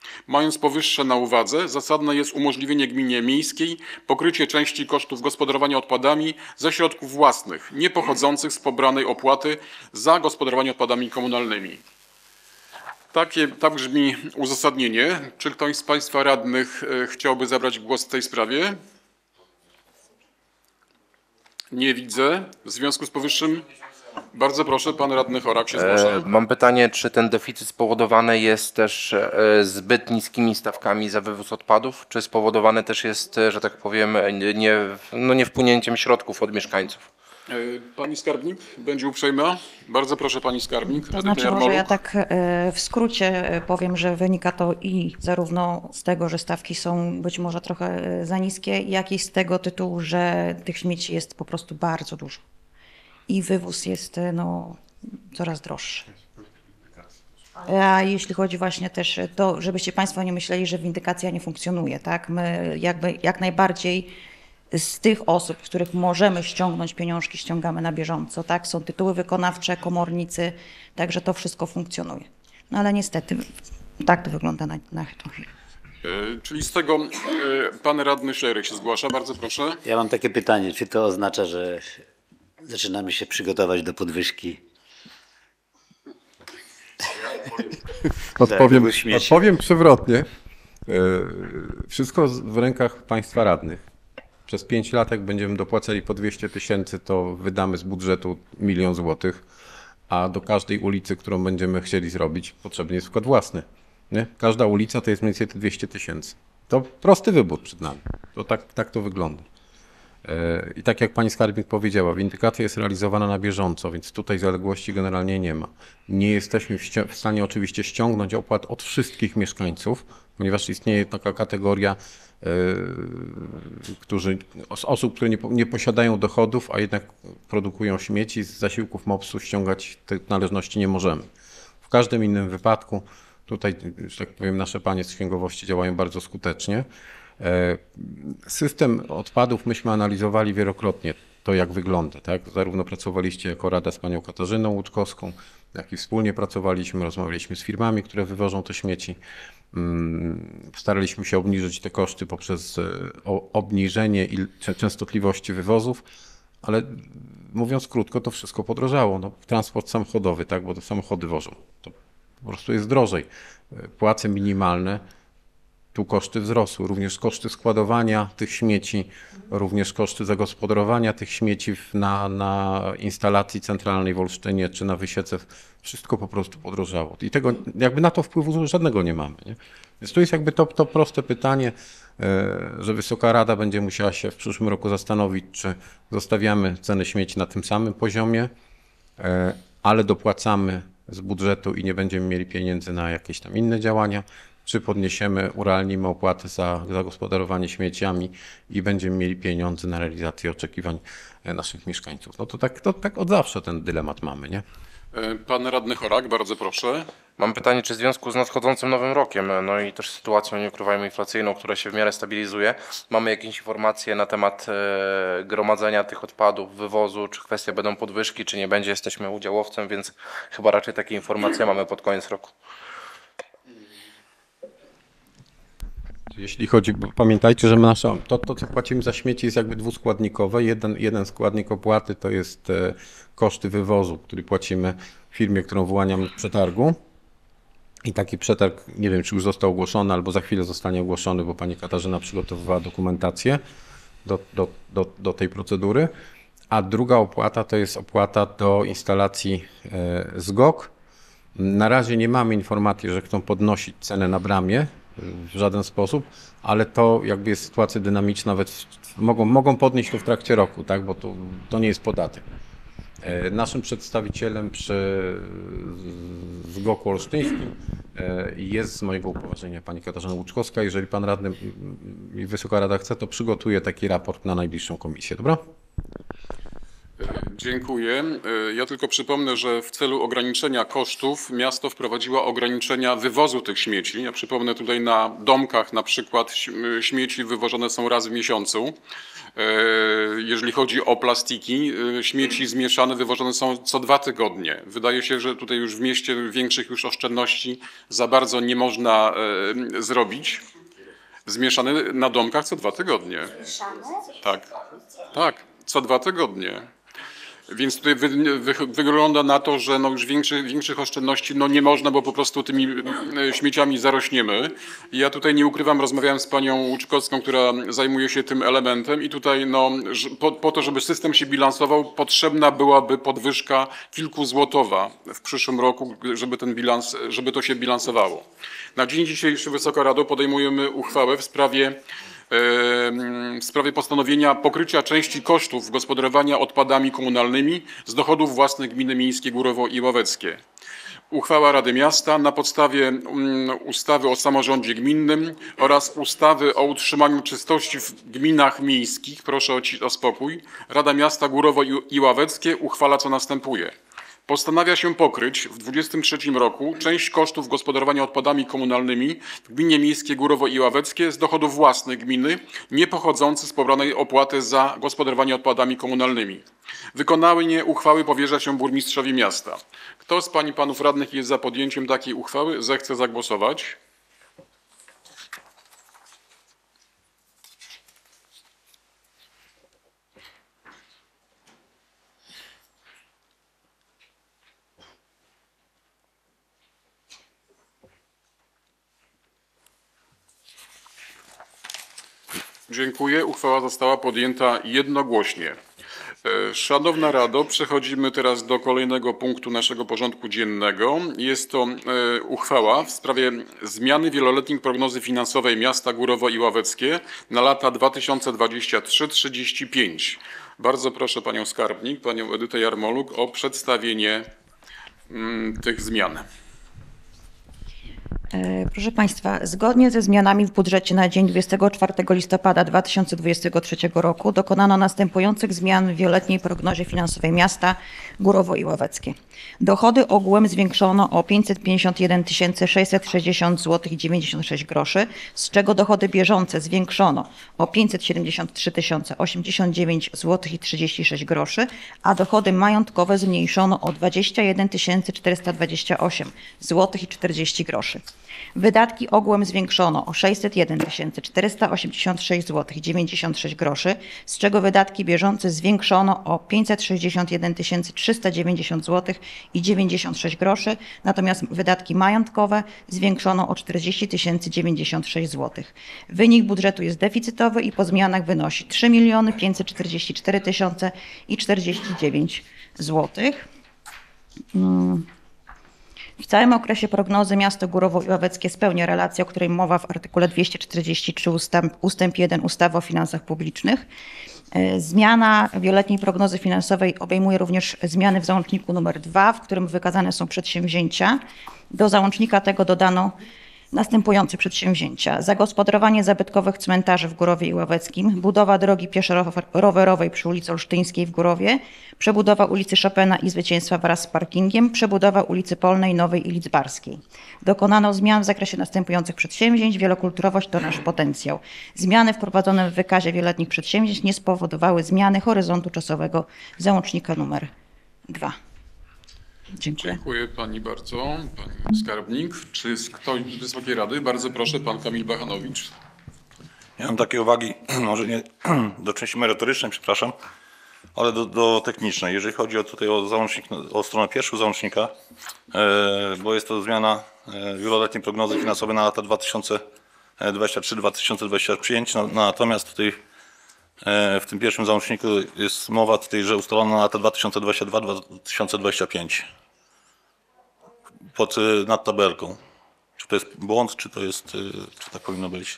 Mając powyższe na uwadze, zasadne jest umożliwienie gminie miejskiej pokrycie części kosztów gospodarowania odpadami ze środków własnych, nie pochodzących z pobranej opłaty za gospodarowanie odpadami komunalnymi. Takie, tak brzmi uzasadnienie. Czy ktoś z Państwa radnych e, chciałby zabrać głos w tej sprawie? Nie widzę. W związku z powyższym bardzo proszę, pan radny Chorak się zgłasza. E, Mam pytanie, czy ten deficyt spowodowany jest też e, zbyt niskimi stawkami za wywóz odpadów, czy spowodowany też jest, e, że tak powiem, nie, no nie wpłynięciem środków od mieszkańców? E, Pani skarbnik będzie uprzejma. Bardzo proszę, pani skarbnik. To znaczy, może ja tak e, w skrócie e, powiem, że wynika to i zarówno z tego, że stawki są być może trochę e, za niskie, jak i z tego tytułu, że tych śmieci jest po prostu bardzo dużo. I wywóz jest e, no, coraz droższy. A jeśli chodzi właśnie też to, żebyście Państwo nie myśleli, że windykacja nie funkcjonuje, tak? My jakby jak najbardziej z tych osób, z których możemy ściągnąć pieniążki, ściągamy na bieżąco, tak? Są tytuły wykonawcze, komornicy, także to wszystko funkcjonuje. No ale niestety tak to wygląda na, na tę chwilę. E, Czyli z tego e, pan radny Szlerek się zgłasza. Bardzo proszę. Ja mam takie pytanie, czy to oznacza, że zaczynamy się przygotować do podwyżki? Odpowiem, wywóz śmieci. odpowiem przewrotnie. E, Wszystko z- w rękach państwa radnych. Przez pięć lat, jak będziemy dopłacali po dwieście tysięcy, to wydamy z budżetu milion złotych, a do każdej ulicy, którą będziemy chcieli zrobić, potrzebny jest wkład własny. Nie? Każda ulica to jest mniej więcej te dwieście tysięcy. To prosty wybór przed nami. To tak, tak to wygląda. E, I tak jak pani skarbnik powiedziała, windykacja jest realizowana na bieżąco, więc tutaj zaległości generalnie nie ma. Nie jesteśmy w, ści- w stanie oczywiście ściągnąć opłat od wszystkich mieszkańców, ponieważ istnieje taka kategoria e, którzy, os- osób, które nie, po- nie posiadają dochodów, a jednak produkują śmieci. Z zasiłków mopsu ściągać tych należności nie możemy. W każdym innym wypadku tutaj, że tak powiem, nasze panie z księgowości działają bardzo skutecznie. E, System odpadów myśmy analizowali wielokrotnie, to jak wygląda, tak? Zarówno pracowaliście jako Rada z panią Katarzyną Łuczkowską, jak i wspólnie pracowaliśmy, rozmawialiśmy z firmami, które wywożą te śmieci. Mm, Staraliśmy się obniżyć te koszty poprzez e, o- obniżenie il- cze- częstotliwości wywozów, ale mówiąc krótko, to wszystko podrożało. No, transport samochodowy, tak? Bo to samochody wożą. To po prostu jest drożej. E, Płace minimalne. Tu koszty wzrosły, również koszty składowania tych śmieci, również koszty zagospodarowania tych śmieci w- na, na instalacji centralnej w Olsztynie czy na Wysiece. Wszystko po prostu podrożało. I tego jakby na to wpływu żadnego nie mamy. Nie? Więc tu jest jakby to, to proste pytanie, e, że Wysoka Rada będzie musiała się w przyszłym roku zastanowić, czy zostawiamy ceny śmieci na tym samym poziomie, e, ale dopłacamy z budżetu i nie będziemy mieli pieniędzy na jakieś tam inne działania, czy podniesiemy, urealnimy opłaty za zagospodarowanie śmieciami i będziemy mieli pieniądze na realizację oczekiwań e, naszych mieszkańców. No to tak, to tak od zawsze ten dylemat mamy, nie? E, Pan radny Chorak, bardzo proszę. Mam pytanie, czy w związku z nadchodzącym nowym rokiem, no i też sytuacją, nie ukrywajmy, inflacyjną, która się w miarę stabilizuje, mamy jakieś informacje na temat e, gromadzenia tych odpadów, wywozu, czy kwestie będą podwyżki, czy nie będzie, jesteśmy udziałowcem, więc chyba raczej takie informacje mamy pod koniec roku. Jeśli chodzi, bo pamiętajcie, że my nasza, to, to, co płacimy za śmieci jest jakby dwuskładnikowe. Jeden, jeden składnik opłaty to jest e, koszty wywozu, który płacimy firmie, którą wyłaniamy w przetargu. I taki przetarg, nie wiem, czy już został ogłoszony, albo za chwilę zostanie ogłoszony, bo pani Katarzyna przygotowywała dokumentację do, do, do, do tej procedury. A druga opłata to jest opłata do instalacji e, Z G O K. Na razie nie mamy informacji, że chcą podnosić cenę na bramie w żaden sposób, ale to jakby jest sytuacja dynamiczna, nawet w, mogą, mogą podnieść to w trakcie roku, tak, bo to, to nie jest podatek. E, Naszym przedstawicielem przy Z G O K-u olsztyńskim e, jest z mojego upoważnienia pani Katarzyna Łuczkowska. Jeżeli pan radny mm, i Wysoka Rada chce, to przygotuje taki raport na najbliższą komisję, dobra? Dziękuję. E, Ja tylko przypomnę, że w celu ograniczenia kosztów miasto wprowadziło ograniczenia wywozu tych śmieci. Ja przypomnę tutaj na domkach na przykład ś- śmieci wywożone są raz w miesiącu. E, Jeżeli chodzi o plastiki, e, śmieci zmieszane wywożone są co dwa tygodnie. Wydaje się, że tutaj już w mieście większych już oszczędności za bardzo nie można e, zrobić. Zmieszane na domkach co dwa tygodnie. Tak, tak, co dwa tygodnie. Więc tutaj wy, wy, wygląda na to, że no już większy, większych oszczędności no nie można, bo po prostu tymi e, śmieciami zarośniemy. Ja tutaj nie ukrywam, rozmawiałem z panią Łuczkowską, która zajmuje się tym elementem i tutaj no, że po, po to, żeby system się bilansował, potrzebna byłaby podwyżka kilkuzłotowa w przyszłym roku, żeby ten bilans, żeby to się bilansowało. Na dzień dzisiejszy, Wysoka Rado, podejmujemy uchwałę w sprawie w sprawie postanowienia pokrycia części kosztów gospodarowania odpadami komunalnymi z dochodów własnych gminy miejskie Górowo i Ławeckie. Uchwała Rady Miasta na podstawie mm, ustawy o samorządzie gminnym oraz ustawy o utrzymaniu czystości w gminach miejskich, proszę o, ci, o spokój, Rada Miasta Górowo i, i Ławeckie uchwala co następuje. Postanawia się pokryć w dwudziestym trzecim roku część kosztów gospodarowania odpadami komunalnymi w gminie miejskie Górowo i Ławeckie z dochodów własnych gminy, nie pochodzących z pobranej opłaty za gospodarowanie odpadami komunalnymi. Wykonanie uchwały powierza się burmistrzowi miasta. Kto z pań i panów radnych jest za podjęciem takiej uchwały, zechce zagłosować. Dziękuję. Uchwała została podjęta jednogłośnie. E, Szanowna Rado, przechodzimy teraz do kolejnego punktu naszego porządku dziennego. Jest to e, uchwała w sprawie zmiany wieloletniej prognozy finansowej miasta Górowo i Ławeckie na lata dwa tysiące dwudziesty trzeci do trzydziestego piątego. Bardzo proszę panią skarbnik, panią Edytę Jarmoluk o przedstawienie mm, tych zmian. Proszę Państwa, zgodnie ze zmianami w budżecie na dzień dwudziestego czwartego listopada dwa tysiące dwudziestego trzeciego roku dokonano następujących zmian w wieloletniej prognozie finansowej miasta Górowo i Ławeckie. Dochody ogółem zwiększono o pięćset pięćdziesiąt jeden tysięcy sześćset sześćdziesiąt złotych i dziewięćdziesiąt sześć groszy, z czego dochody bieżące zwiększono o pięćset siedemdziesiąt trzy tysiące osiemdziesiąt dziewięć złotych i trzydzieści sześć groszy, a dochody majątkowe zmniejszono o dwadzieścia jeden tysięcy czterysta dwadzieścia osiem złotych i czterdzieści groszy. Wydatki ogółem zwiększono o sześćset jeden tysięcy czterysta osiemdziesiąt sześć złotych i dziewięćdziesiąt sześć groszy, z czego wydatki bieżące zwiększono o pięćset sześćdziesiąt jeden tysięcy trzysta dziewięćdziesiąt złotych i dziewięćdziesiąt sześć groszy, natomiast wydatki majątkowe zwiększono o czterdzieści tysięcy dziewięćdziesiąt sześć złotych. Wynik budżetu jest deficytowy i po zmianach wynosi trzy miliony pięćset czterdzieści cztery tysiące i czterdzieści dziewięć złotych. Hmm. W całym okresie prognozy miasto Górowo i Ławeckie spełnia relację, o której mowa w artykule dwieście czterdzieści trzy ustęp, ustęp jeden ustawy o finansach publicznych. Zmiana wieloletniej prognozy finansowej obejmuje również zmiany w załączniku numer dwa, w którym wykazane są przedsięwzięcia. Do załącznika tego dodano następujące przedsięwzięcia: zagospodarowanie zabytkowych cmentarzy w Górowie i Ławeckim, budowa drogi pieszo-rowerowej przy ulicy Olsztyńskiej w Górowie, przebudowa ulicy Chopina i Zwycięstwa wraz z parkingiem, przebudowa ulicy Polnej, Nowej i Lidzbarskiej. Dokonano zmian w zakresie następujących przedsięwzięć. Wielokulturowość to nasz potencjał. Zmiany wprowadzone w wykazie wieloletnich przedsięwzięć nie spowodowały zmiany horyzontu czasowego załącznika numer dwa. Dziękuję. Dziękuję pani bardzo, pani skarbnik. Czy jest ktoś z Wysokiej Rady? Bardzo proszę, pan Kamil Bachanowicz. Ja mam takie uwagi, może nie do części merytorycznej, przepraszam, ale do, do technicznej. Jeżeli chodzi o tutaj o załącznik, o stronę pierwszą załącznika, e, bo jest to zmiana e, wieloletniej prognozy finansowej na lata dwa tysiące dwudziesty trzeci do dwa tysiące dwudziestego piątego, no, natomiast tutaj e, w tym pierwszym załączniku jest mowa tutaj, że ustalono na lata dwa tysiące dwudziesty drugi do dwa tysiące dwudziestego piątego pod, nad tabelką. Czy to jest błąd, czy to jest, czy tak powinno być?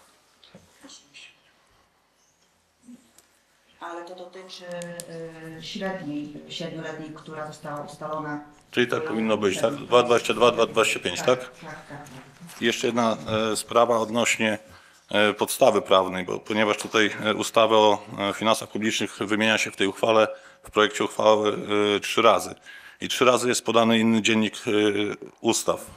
Ale to dotyczy y, średniej, siedmioletniej, która została ustalona. Czyli tak powinno być, tak? dwa tysiące dwudziesty drugi do dwa tysiące dwudziestego piątego, tak? Tak, tak, tak. Jeszcze jedna e, sprawa odnośnie e, podstawy prawnej, bo ponieważ tutaj e, ustawa o e, finansach publicznych wymienia się w tej uchwale w w projekcie uchwały y, trzy razy. I trzy razy jest podany inny dziennik y, ustaw.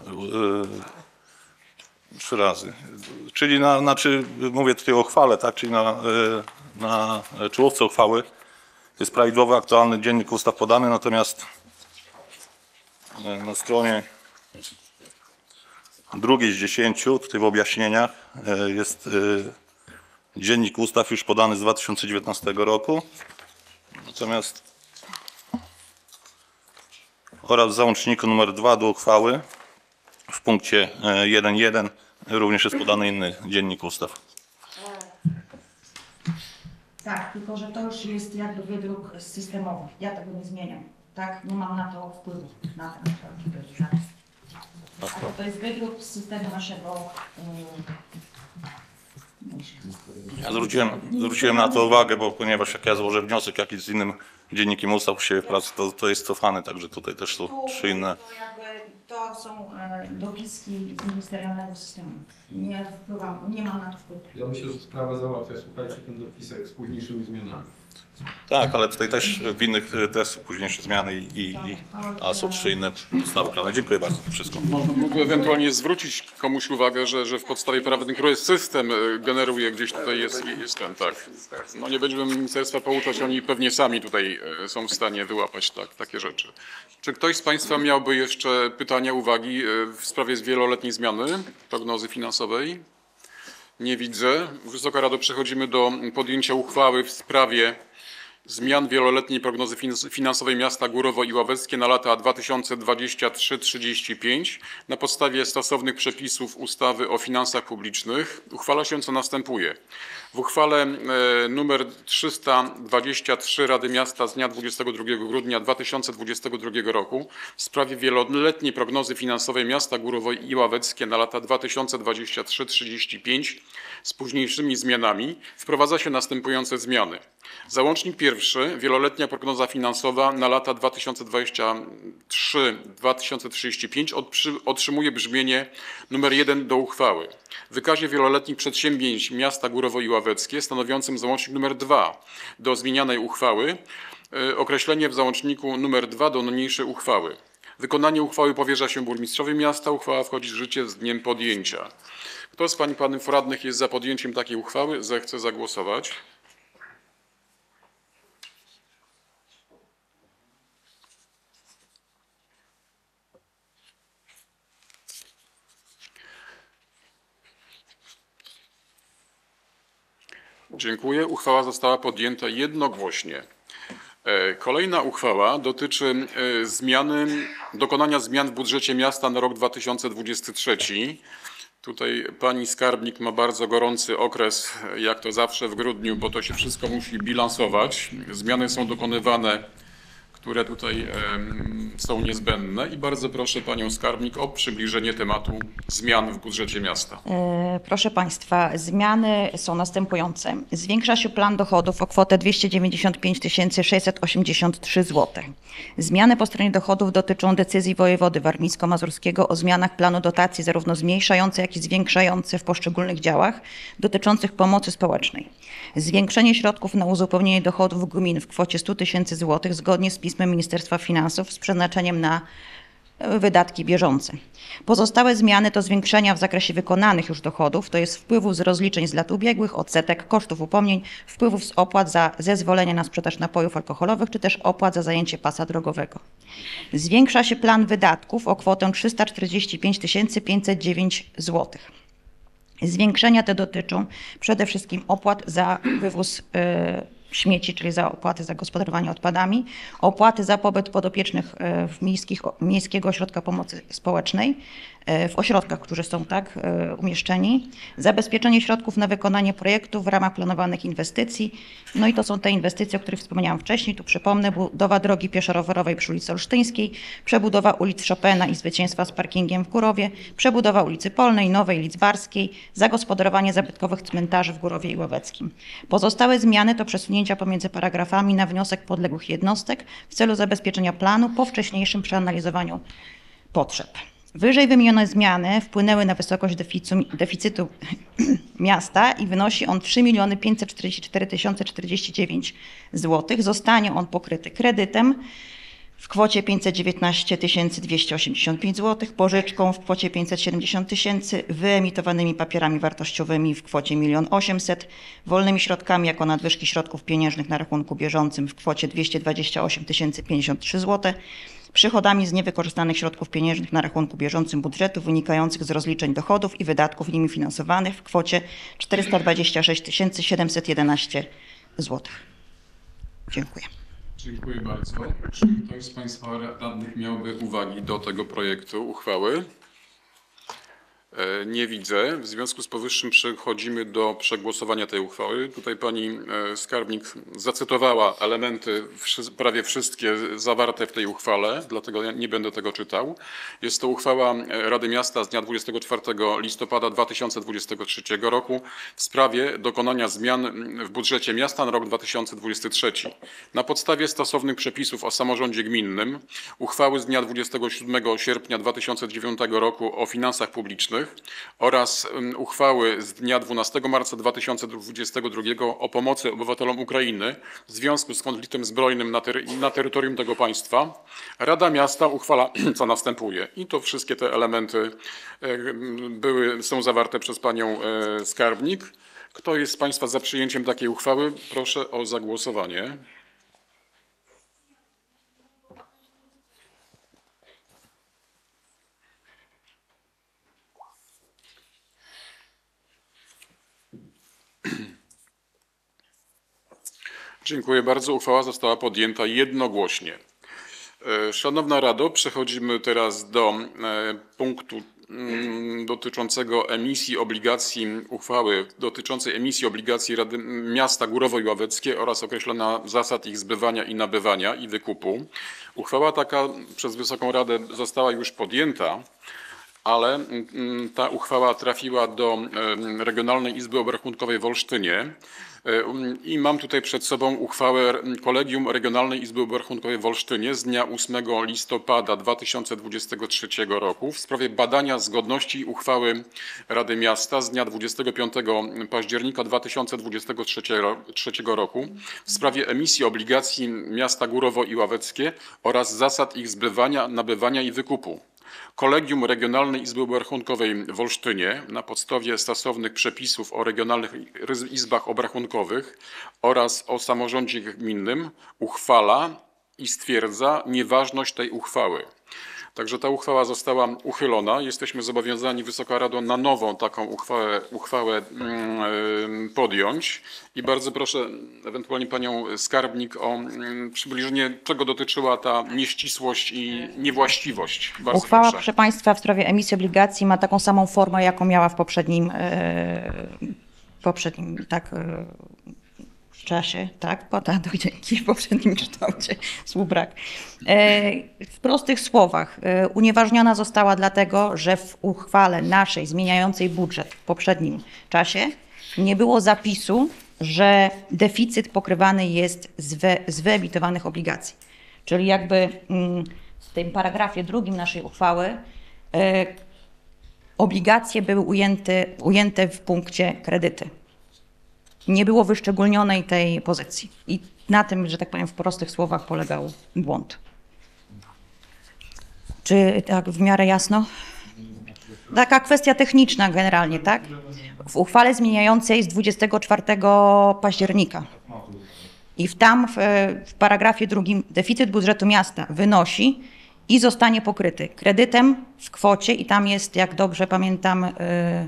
Y, trzy razy. Czyli na, znaczy, mówię tutaj o uchwale, tak? Czyli na, y, na czołówce uchwały jest prawidłowy, aktualny dziennik ustaw podany, natomiast y, na stronie drugiej z dziesięciu, tutaj w objaśnieniach, y, jest y, dziennik ustaw już podany z dwa tysiące dziewiętnastego roku. Natomiast oraz w załączniku numer dwa do uchwały w punkcie jeden jeden również jest podany inny dziennik ustaw. Tak, tylko że to już jest jakby wydruk systemowy. Ja tego nie zmieniam. Tak, nie mam na to wpływu. Na ten przykład. A to jest wydruk z systemu naszego. Ja zwróciłem, zwróciłem na to uwagę, bo ponieważ jak ja złożę wniosek jakiś z innym dziennikiem ustaw u siebie w pracy, to, to jest cofany, także tutaj też są Tu, trzy inne. To, jakby, to są e, dopiski z ministerialnego systemu. Nie wpływam, nie mam na to wpływu. Ja myślę, że sprawa załatwia, słuchajcie, ten dopisek z późniejszymi zmianami. Tak, ale tutaj też w innych y, też są późniejsze zmiany i, i, i a są trzy inne ustawy. Ale dziękuję bardzo. Wszystko. Można mógł ewentualnie zwrócić komuś uwagę, że, że w podstawie prawnej, który system e, generuje, gdzieś tutaj jest, jest ten, tak. No nie będziemy ministerstwa pouczać, oni pewnie sami tutaj e, są w stanie wyłapać tak, takie rzeczy. Czy ktoś z Państwa miałby jeszcze pytania, uwagi e, w sprawie wieloletniej zmiany prognozy finansowej? Nie widzę. Wysoka Rado, przechodzimy do podjęcia uchwały w sprawie zmian wieloletniej prognozy finansowej miasta Górowo i Ławeckie na lata dwa tysiące dwudziesty trzeci do trzydziestego piątego na podstawie stosownych przepisów ustawy o finansach publicznych uchwala się co następuje. W uchwale e, numer trzysta dwadzieścia trzy Rady Miasta z dnia dwudziestego drugiego grudnia dwa tysiące dwudziestego drugiego roku w sprawie wieloletniej prognozy finansowej miasta Górowo i Ławeckie na lata dwa tysiące dwudziesty trzeci do trzydziestego piątego z późniejszymi zmianami wprowadza się następujące zmiany. Załącznik pierwszy, wieloletnia prognoza finansowa na lata dwa tysiące dwudziesty trzeci do dwa tysiące trzydziestego piątego otrzymuje brzmienie numer jeden do uchwały. W wykazie wieloletnich przedsięwzięć miasta Górowo i Ławeckie stanowiącym załącznik numer dwa do zmienianej uchwały y, określenie w załączniku numer dwa do niniejszej uchwały. Wykonanie uchwały powierza się burmistrzowi miasta. Uchwała wchodzi w życie z dniem podjęcia. Kto z pań i panów radnych jest za podjęciem takiej uchwały, zechce zagłosować. Dziękuję. Uchwała została podjęta jednogłośnie. E, Kolejna uchwała dotyczy e, zmiany, dokonania zmian w budżecie miasta na rok dwa tysiące dwudziesty trzeci. Tutaj pani skarbnik ma bardzo gorący okres, jak to zawsze w grudniu, bo to się wszystko musi bilansować. Zmiany są dokonywane, które tutaj em, są niezbędne i bardzo proszę panią skarbnik o przybliżenie tematu zmian w budżecie miasta. E, Proszę Państwa, zmiany są następujące. Zwiększa się plan dochodów o kwotę dwieście dziewięćdziesiąt pięć tysięcy sześćset osiemdziesiąt trzy złote. Zmiany po stronie dochodów dotyczą decyzji wojewody warmińsko-mazurskiego o zmianach planu dotacji zarówno zmniejszające, jak i zwiększające w poszczególnych działach dotyczących pomocy społecznej. Zwiększenie środków na uzupełnienie dochodów gmin w kwocie stu tysięcy złotych zgodnie z pismem Ministerstwa Finansów z przeznaczeniem na wydatki bieżące. Pozostałe zmiany to zwiększenia w zakresie wykonanych już dochodów, to jest wpływów z rozliczeń z lat ubiegłych, odsetek, kosztów upomnień, wpływów z opłat za zezwolenie na sprzedaż napojów alkoholowych, czy też opłat za zajęcie pasa drogowego. Zwiększa się plan wydatków o kwotę trzysta czterdzieści pięć tysięcy pięćset dziewięć złotych. Zwiększenia te dotyczą przede wszystkim opłat za wywóz y, śmieci, czyli za opłaty za gospodarowanie odpadami, opłaty za pobyt podopiecznych w miejskich, Miejskiego Ośrodka Pomocy Społecznej, w ośrodkach, którzy są tak umieszczeni, zabezpieczenie środków na wykonanie projektów w ramach planowanych inwestycji. No i to są te inwestycje, o których wspomniałam wcześniej. Tu przypomnę, budowa drogi pieszo-rowerowej przy ulicy Olsztyńskiej, przebudowa ulic Chopina i Zwycięstwa z parkingiem w Górowie, przebudowa ulicy Polnej, Nowej, Lidzbarskiej, zagospodarowanie zabytkowych cmentarzy w Górowie i Ławeckim. Pozostałe zmiany to przesunięcia pomiędzy paragrafami na wniosek podległych jednostek w celu zabezpieczenia planu po wcześniejszym przeanalizowaniu potrzeb. Wyżej wymienione zmiany wpłynęły na wysokość deficytu, deficytu miasta i wynosi on trzy miliony pięćset czterdzieści cztery tysiące czterdzieści dziewięć złotych. Zostanie on pokryty kredytem w kwocie pięćset dziewiętnaście tysięcy dwieście osiemdziesiąt pięć złotych, pożyczką w kwocie pięćset siedemdziesiąt tysięcy, wyemitowanymi papierami wartościowymi w kwocie milion osiemset, wolnymi środkami jako nadwyżki środków pieniężnych na rachunku bieżącym w kwocie dwieście dwadzieścia osiem tysięcy pięćdziesiąt trzy złote, przychodami z niewykorzystanych środków pieniężnych na rachunku bieżącym budżetu wynikających z rozliczeń dochodów i wydatków nimi finansowanych w kwocie czterysta dwadzieścia sześć tysięcy siedemset jedenaście złotych. Dziękuję. Dziękuję bardzo. Czy ktoś z Państwa radnych miałby uwagi do tego projektu uchwały? Nie widzę. W związku z powyższym przechodzimy do przegłosowania tej uchwały. Tutaj pani skarbnik zacytowała elementy, prawie wszystkie zawarte w tej uchwale, dlatego ja nie będę tego czytał. Jest to uchwała Rady Miasta z dnia dwudziestego czwartego listopada dwa tysiące dwudziestego trzeciego roku w sprawie dokonania zmian w budżecie miasta na rok dwa tysiące dwudziesty trzeci. Na podstawie stosownych przepisów o samorządzie gminnym, uchwały z dnia dwudziestego siódmego sierpnia dwa tysiące dziewiątego roku o finansach publicznych, oraz uchwały z dnia dwunastego marca dwa tysiące dwudziestego drugiego o pomocy obywatelom Ukrainy w związku z konfliktem zbrojnym na, tery na terytorium tego państwa, Rada Miasta uchwala, co następuje. I to wszystkie te elementy były, są zawarte przez panią skarbnik. Kto jest z Państwa za przyjęciem takiej uchwały? Proszę o zagłosowanie. Dziękuję bardzo. Uchwała została podjęta jednogłośnie. Szanowna Rado, przechodzimy teraz do punktu dotyczącego emisji obligacji, uchwały dotyczącej emisji obligacji Rady Miasta Górowo i Ławeckie oraz określona zasad ich zbywania i nabywania i wykupu. Uchwała taka przez Wysoką Radę została już podjęta, ale ta uchwała trafiła do Regionalnej Izby Obrachunkowej w Olsztynie i mam tutaj przed sobą uchwałę Kolegium Regionalnej Izby Obrachunkowej w Olsztynie z dnia ósmego listopada dwa tysiące dwudziestego trzeciego roku w sprawie badania zgodności uchwały Rady Miasta z dnia dwudziestego piątego października dwa tysiące dwudziestego trzeciego roku w sprawie emisji obligacji miasta Górowo i Ławeckie oraz zasad ich zbywania, nabywania i wykupu. Kolegium Regionalnej Izby Obrachunkowej w Olsztynie na podstawie stosownych przepisów o regionalnych izbach obrachunkowych oraz o samorządzie gminnym uchwala i stwierdza nieważność tej uchwały. Także ta uchwała została uchylona. Jesteśmy zobowiązani, Wysoka Rado, na nową taką uchwałę, uchwałę podjąć. I bardzo proszę ewentualnie panią skarbnik o przybliżenie, czego dotyczyła ta nieścisłość i niewłaściwość. Bardzo Uchwała, proszę. proszę Państwa, w sprawie emisji obligacji ma taką samą formę, jaką miała w poprzednim, e, poprzednim tak, e, czasie, tak, potem dzięki w poprzednim kształcie, słów brak. E, w prostych słowach, e, unieważniona została dlatego, że w uchwale naszej zmieniającej budżet w poprzednim czasie nie było zapisu, że deficyt pokrywany jest z, we, z wyemitowanych obligacji. Czyli jakby mm, w tym paragrafie drugim naszej uchwały e, obligacje były ujęte, ujęte w punkcie kredyty. Nie było wyszczególnionej tej pozycji. I na tym, że tak powiem, w prostych słowach polegał błąd. Czy tak w miarę jasno? Taka kwestia techniczna generalnie, tak? W uchwale zmieniającej z dwudziestego czwartego października. I w tam w, w paragrafie drugim deficyt budżetu miasta wynosi i zostanie pokryty kredytem w kwocie i tam jest, jak dobrze pamiętam, yy,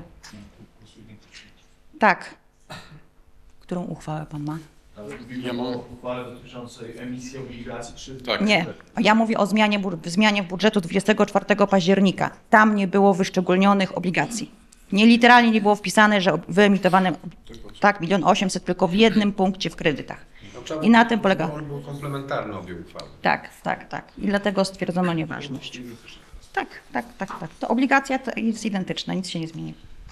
tak. Którą uchwałę pan ma? Ja mam uchwałę dotyczącej emisji obligacji czy... Tak. Nie, ja mówię o zmianie, zmianie budżetu dwudziestego czwartego października. Tam nie było wyszczególnionych obligacji. Nie literalnie nie było wpisane, że wyemitowane tak milion osiemset, tylko w jednym punkcie w kredytach. I na tym polega. On był komplementarny obie uchwały. Tak, tak, tak. I dlatego stwierdzono nieważność. Tak, tak, tak, tak. To obligacja to jest identyczna, nic się nie zmieni.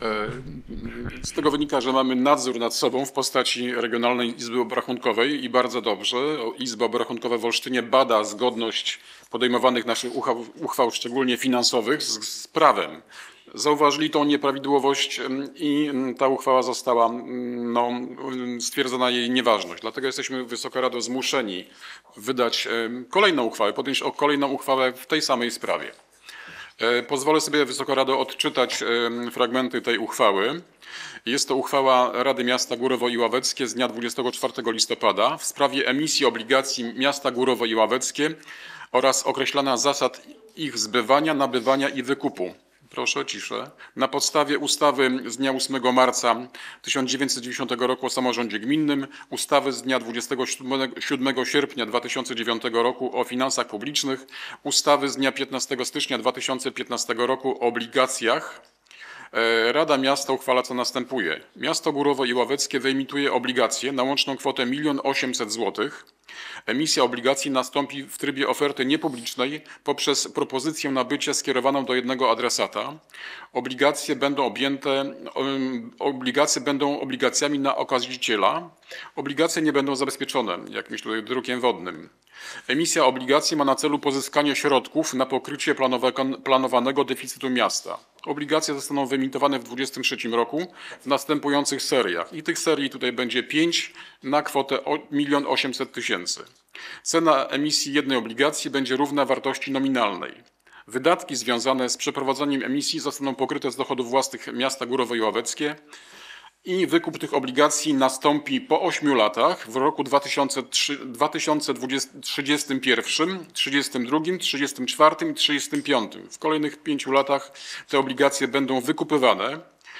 Z tego wynika, że mamy nadzór nad sobą w postaci Regionalnej Izby Obrachunkowej i bardzo dobrze. Izba Obrachunkowa w Olsztynie bada zgodność podejmowanych naszych uchwał, uchwał szczególnie finansowych, z, z prawem. Zauważyli tą nieprawidłowość i ta uchwała została, no, stwierdzona jej nieważność. Dlatego jesteśmy, Wysoka Rado, zmuszeni wydać kolejną uchwałę, podjąć o kolejną uchwałę w tej samej sprawie. Pozwolę sobie, Wysoka Rado, odczytać fragmenty tej uchwały. Jest to uchwała Rady Miasta Górowo i Ławeckie z dnia dwudziestego czwartego listopada w sprawie emisji obligacji Miasta Górowo i Ławeckie oraz określania zasad ich zbywania, nabywania i wykupu. Proszę o ciszę. Na podstawie ustawy z dnia ósmego marca tysiąc dziewięćset dziewięćdziesiątego roku o samorządzie gminnym, ustawy z dnia dwudziestego siódmego sierpnia dwa tysiące dziewiątego roku o finansach publicznych, ustawy z dnia piętnastego stycznia dwa tysiące piętnastego roku o obligacjach, Rada Miasta uchwala, co następuje. Miasto Górowo i Ławeckie wyemituje obligacje na łączną kwotę milion osiemset złotych. Emisja obligacji nastąpi w trybie oferty niepublicznej poprzez propozycję nabycia skierowaną do jednego adresata. Obligacje będą objęte, obligacje będą obligacjami na okaziciela. Obligacje nie będą zabezpieczone jakimś tutaj drukiem wodnym. Emisja obligacji ma na celu pozyskanie środków na pokrycie planowanego deficytu miasta. Obligacje zostaną wyemitowane w dwa tysiące dwudziestym trzecim roku w następujących seriach. I tych serii tutaj będzie pięć na kwotę milion osiemset tysięcy. Cena emisji jednej obligacji będzie równa wartości nominalnej. Wydatki związane z przeprowadzeniem emisji zostaną pokryte z dochodów własnych miasta Górowo i Ławeckie i wykup tych obligacji nastąpi po ośmiu latach w roku dwa tysiące trzydziestym pierwszym, trzydziestym drugim, trzydziestym czwartym i trzydziestym piątym. W kolejnych pięciu latach te obligacje będą wykupywane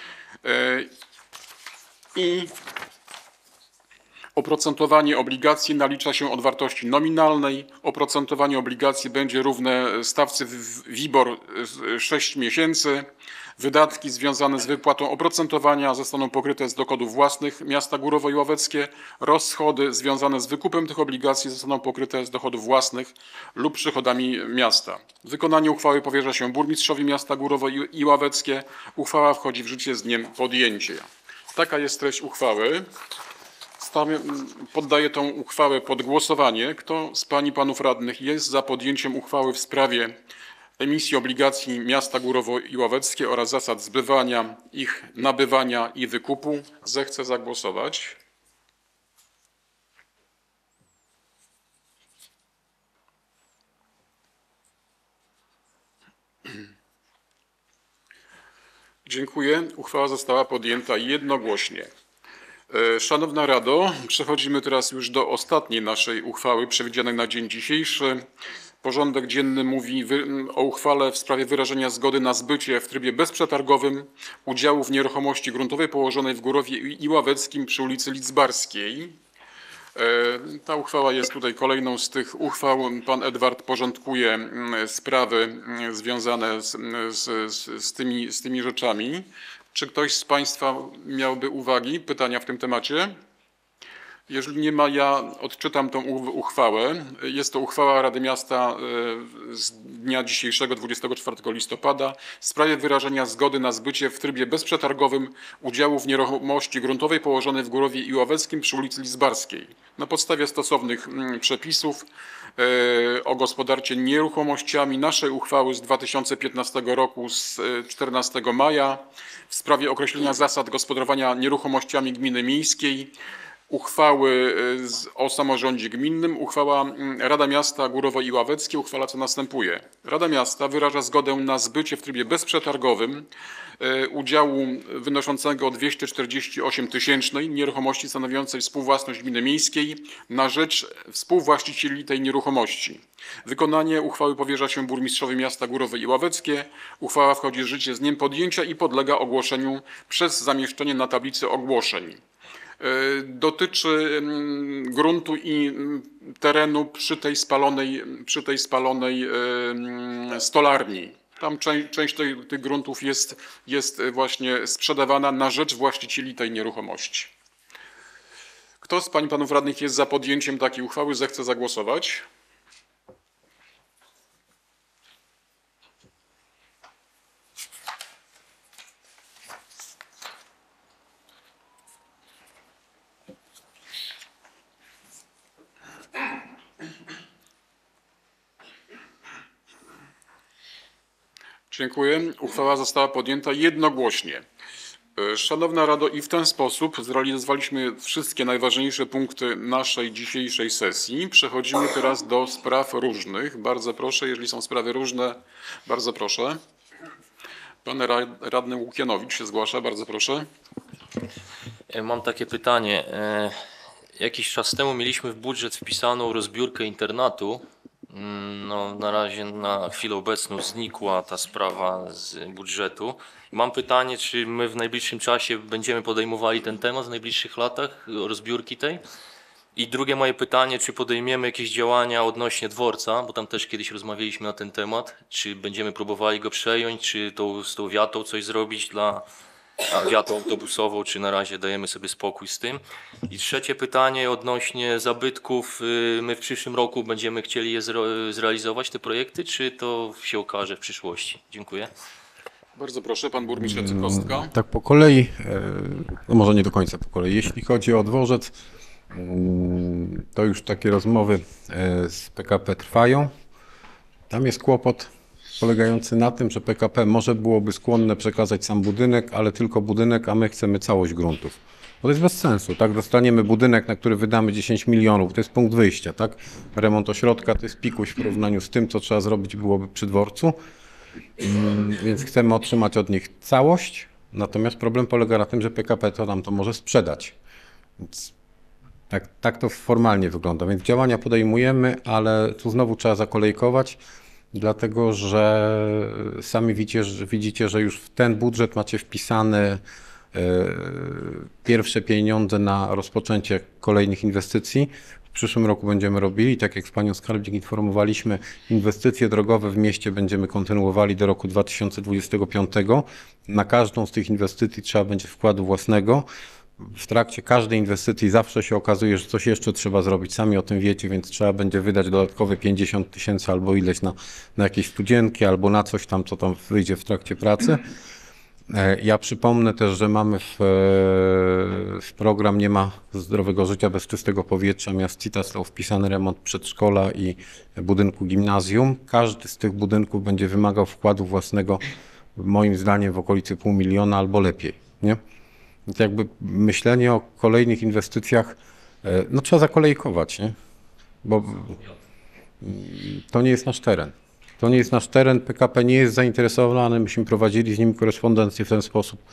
i oprocentowanie obligacji nalicza się od wartości nominalnej. Oprocentowanie obligacji będzie równe stawce WIBOR sześć miesięcy. Wydatki związane z wypłatą oprocentowania zostaną pokryte z dochodów własnych miasta Górowo i Ławeckie. Rozchody związane z wykupem tych obligacji zostaną pokryte z dochodów własnych lub przychodami miasta. Wykonanie uchwały powierza się burmistrzowi miasta Górowo i Ławeckie. Uchwała wchodzi w życie z dniem podjęcia. Taka jest treść uchwały. Poddaję tą uchwałę pod głosowanie. Kto z pań i panów radnych jest za podjęciem uchwały w sprawie emisji obligacji miasta Górowo i Ławeckie oraz zasad zbywania, ich nabywania i wykupu, zechce zagłosować. Dziękuję. Uchwała została podjęta jednogłośnie. Szanowna Rado, przechodzimy teraz już do ostatniej naszej uchwały przewidzianej na dzień dzisiejszy. Porządek dzienny mówi o uchwale w sprawie wyrażenia zgody na zbycie w trybie bezprzetargowym udziału w nieruchomości gruntowej położonej w Górowie i Ławeckim przy ulicy Lidzbarskiej. Ta uchwała jest tutaj kolejną z tych uchwał. Pan Edward porządkuje sprawy związane z, z, z, tymi, z tymi rzeczami. Czy ktoś z państwa miałby uwagi, pytania w tym temacie? Jeżeli nie ma, ja odczytam tą uchwałę. Jest to uchwała Rady Miasta z dnia dzisiejszego, dwudziestego czwartego listopada, w sprawie wyrażenia zgody na zbycie w trybie bezprzetargowym udziału w nieruchomości gruntowej położonej w Górowie i Ławeckim przy ulicy Lidzbarskiej. Na podstawie stosownych przepisów o gospodarce nieruchomościami naszej uchwały z dwa tysiące piętnastego roku z czternastego maja w sprawie określenia zasad gospodarowania nieruchomościami gminy miejskiej, uchwały o samorządzie gminnym, uchwała Rada Miasta Górowo i Ławeckie uchwala, co następuje. Rada Miasta wyraża zgodę na zbycie w trybie bezprzetargowym udziału wynoszącego dwieście czterdzieści osiem tysięcznej nieruchomości stanowiącej współwłasność gminy miejskiej na rzecz współwłaścicieli tej nieruchomości. Wykonanie uchwały powierza się burmistrzowi miasta Górowo i Ławeckie. Uchwała wchodzi w życie z dniem podjęcia i podlega ogłoszeniu przez zamieszczenie na tablicy ogłoszeń. Dotyczy gruntu i terenu przy tej spalonej, przy tej spalonej stolarni. Tam część, część tych, tych gruntów jest, jest właśnie sprzedawana na rzecz właścicieli tej nieruchomości. Kto z pań i panów radnych jest za podjęciem takiej uchwały, zechce zagłosować? Dziękuję. Uchwała została podjęta jednogłośnie. Szanowna Rado, i w ten sposób zrealizowaliśmy wszystkie najważniejsze punkty naszej dzisiejszej sesji. Przechodzimy teraz do spraw różnych. Bardzo proszę, jeżeli są sprawy różne, bardzo proszę. Pan radny Łukianowicz się zgłasza, bardzo proszę. Mam takie pytanie. Jakiś czas temu mieliśmy w budżet wpisaną rozbiórkę internatu. No, na razie na chwilę obecną znikła ta sprawa z budżetu. Mam pytanie, czy my w najbliższym czasie będziemy podejmowali ten temat w najbliższych latach, rozbiórki tej? I drugie moje pytanie, czy podejmiemy jakieś działania odnośnie dworca, bo tam też kiedyś rozmawialiśmy na ten temat, czy będziemy próbowali go przejąć, czy tą, z tą wiatą coś zrobić dla a, wiatą autobusową, czy na razie dajemy sobie spokój z tym. I trzecie pytanie odnośnie zabytków, my w przyszłym roku będziemy chcieli je zre, zrealizować, te projekty, czy to się okaże w przyszłości? Dziękuję. Bardzo proszę, pan burmistrz Cykostka. Tak po kolei, no może nie do końca po kolei. Jeśli chodzi o dworzec, to już takie rozmowy z P K P trwają. Tam jest kłopot polegający na tym, że P K P może byłoby skłonne przekazać sam budynek, ale tylko budynek, a my chcemy całość gruntów. Bo to jest bez sensu, tak? Dostaniemy budynek, na który wydamy dziesięć milionów, to jest punkt wyjścia, tak? Remont ośrodka to jest pikuś w porównaniu z tym, co trzeba zrobić byłoby przy dworcu. Więc chcemy otrzymać od nich całość, natomiast problem polega na tym, że P K P to nam to może sprzedać. Więc tak, tak to formalnie wygląda, więc działania podejmujemy, ale tu znowu trzeba zakolejkować, dlatego że sami widzicie, że, widzicie, że już w ten budżet macie wpisane e, pierwsze pieniądze na rozpoczęcie kolejnych inwestycji. W przyszłym roku będziemy robili, tak jak z panią skarbnik informowaliśmy, inwestycje drogowe w mieście będziemy kontynuowali do roku dwa tysiące dwudziestego piątego. Na każdą z tych inwestycji trzeba będzie wkładu własnego. W trakcie każdej inwestycji zawsze się okazuje, że coś jeszcze trzeba zrobić, sami o tym wiecie, więc trzeba będzie wydać dodatkowe pięćdziesiąt tysięcy albo ileś na, na jakieś studzienki, albo na coś tam, co tam wyjdzie w trakcie pracy. Ja przypomnę też, że mamy w, w program Nie ma zdrowego życia bez czystego powietrza Miast-Cita został wpisany remont przedszkola i budynku gimnazjum. Każdy z tych budynków będzie wymagał wkładu własnego, moim zdaniem w okolicy pół miliona albo lepiej, nie? Więc jakby myślenie o kolejnych inwestycjach, no trzeba zakolejkować, nie? Bo to nie jest nasz teren. To nie jest nasz teren, P K P nie jest zainteresowany, myśmy prowadzili z nimi korespondencję w ten sposób.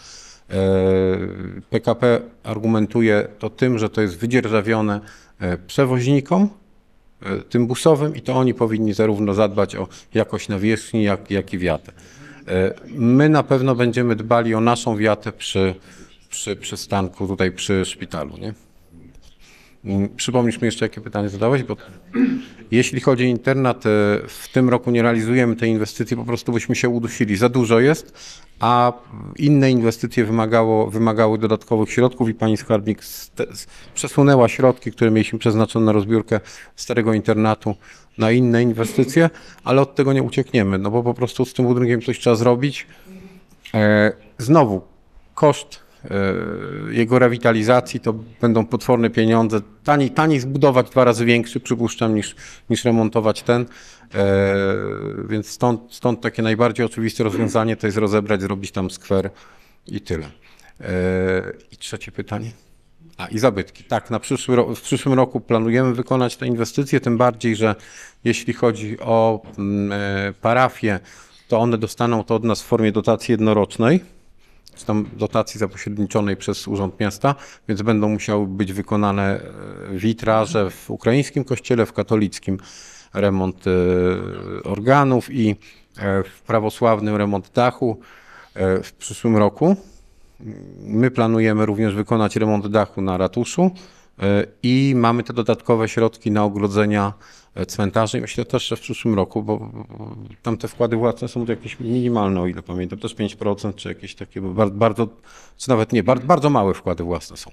P K P argumentuje to tym, że to jest wydzierżawione przewoźnikom, tym busowym i to oni powinni zarówno zadbać o jakość nawierzchni, jak, jak i wiatę. My na pewno będziemy dbali o naszą wiatę przy, przy przystanku, tutaj przy szpitalu, nie? Przypomnisz mi jeszcze, jakie pytanie zadałeś? Bo jeśli chodzi o internat, w tym roku nie realizujemy tej inwestycji, po prostu byśmy się udusili. Za dużo jest, a inne inwestycje wymagało, wymagały dodatkowych środków i pani skarbnik przesunęła środki, które mieliśmy przeznaczone na rozbiórkę starego internatu na inne inwestycje, ale od tego nie uciekniemy, no bo po prostu z tym budynkiem coś trzeba zrobić. Znowu, koszt jego rewitalizacji to będą potworne pieniądze. Taniej, taniej zbudować dwa razy większy, przypuszczam, niż, niż remontować ten. E, więc stąd, stąd takie najbardziej oczywiste rozwiązanie to jest rozebrać, zrobić tam skwer i tyle. E, I trzecie pytanie. A i zabytki. Tak, na przyszły ro- w przyszłym roku planujemy wykonać te inwestycje, tym bardziej, że jeśli chodzi o e, parafie, to one dostaną to od nas w formie dotacji jednorocznej, czy tam dotacji zapośredniczonej przez Urząd Miasta, więc będą musiały być wykonane witraże w ukraińskim kościele, w katolickim remont organów i w prawosławnym remont dachu w przyszłym roku. My planujemy również wykonać remont dachu na ratuszu i mamy te dodatkowe środki na ogrodzenia cmentarzy i myślę też, że w przyszłym roku, bo tam te wkłady własne są jakieś minimalne, o ile pamiętam, też pięć procent czy jakieś takie bardzo, czy nawet nie, bardzo, bardzo małe wkłady własne są.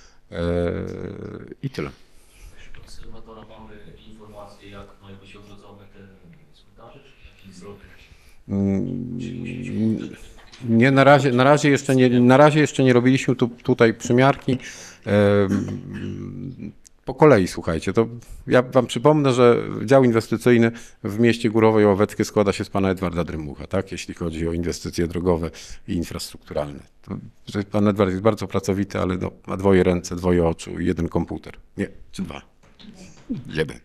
I tyle. Konserwatora mamy informacje, jak mają być ogrodzone te cmentarze, czy jakiś zrobić? Nie, na razie, na razie jeszcze nie, na razie jeszcze nie robiliśmy tu, tutaj przymiarki. po kolei, słuchajcie, to ja wam przypomnę, że dział inwestycyjny w mieście Górowo i Ławeckie składa się z pana Edwarda Drymucha, tak, jeśli chodzi o inwestycje drogowe i infrastrukturalne. To, że pan Edward jest bardzo pracowity, ale no, ma dwoje ręce, dwoje oczu i jeden komputer. Nie, czy dwa? Jeden.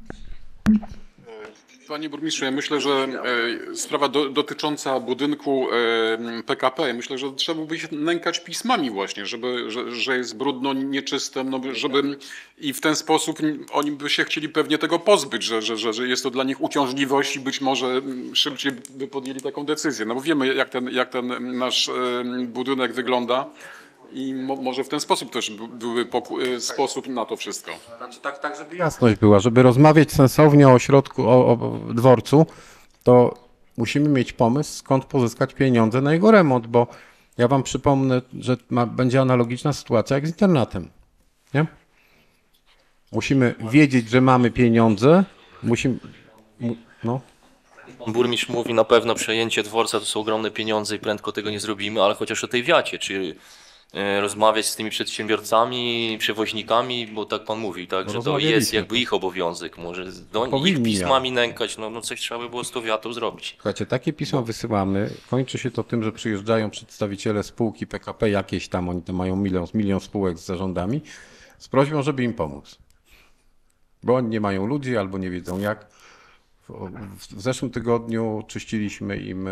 Panie burmistrzu, ja myślę, że e, sprawa do, dotycząca budynku e, P K P, myślę, że trzeba byłoby się nękać pismami właśnie, żeby, że, że jest brudno, nieczyste, no, żeby i w ten sposób oni by się chcieli pewnie tego pozbyć, że, że, że, że jest to dla nich uciążliwość i być może szybciej by podjęli taką decyzję. No bo wiemy, jak ten, jak ten nasz e, budynek wygląda. I mo, może w ten sposób też byłby poku- sposób na to wszystko. Znaczy, tak, tak, żeby jasność była, żeby rozmawiać sensownie o ośrodku, o, o dworcu, to musimy mieć pomysł, skąd pozyskać pieniądze na jego remont, bo ja wam przypomnę, że ma, będzie analogiczna sytuacja jak z internatem. Nie? Musimy wiedzieć, że mamy pieniądze, musimy... Mu, no. Burmistrz mówi, na pewno przejęcie dworca to są ogromne pieniądze i prędko tego nie zrobimy, ale chociaż o tej wiacie, czy e, rozmawiać z tymi przedsiębiorcami, przewoźnikami, bo tak pan mówi, tak, że to jest jakby ich obowiązek, może do ich pismami nękać, no, no coś trzeba by było z tą wiatą zrobić. Słuchajcie, takie pisma wysyłamy, kończy się to tym, że przyjeżdżają przedstawiciele spółki P K P, jakieś tam, oni tam mają milion, milion spółek z zarządami, z prośbą, żeby im pomóc. Bo oni nie mają ludzi albo nie wiedzą jak. W zeszłym tygodniu czyściliśmy im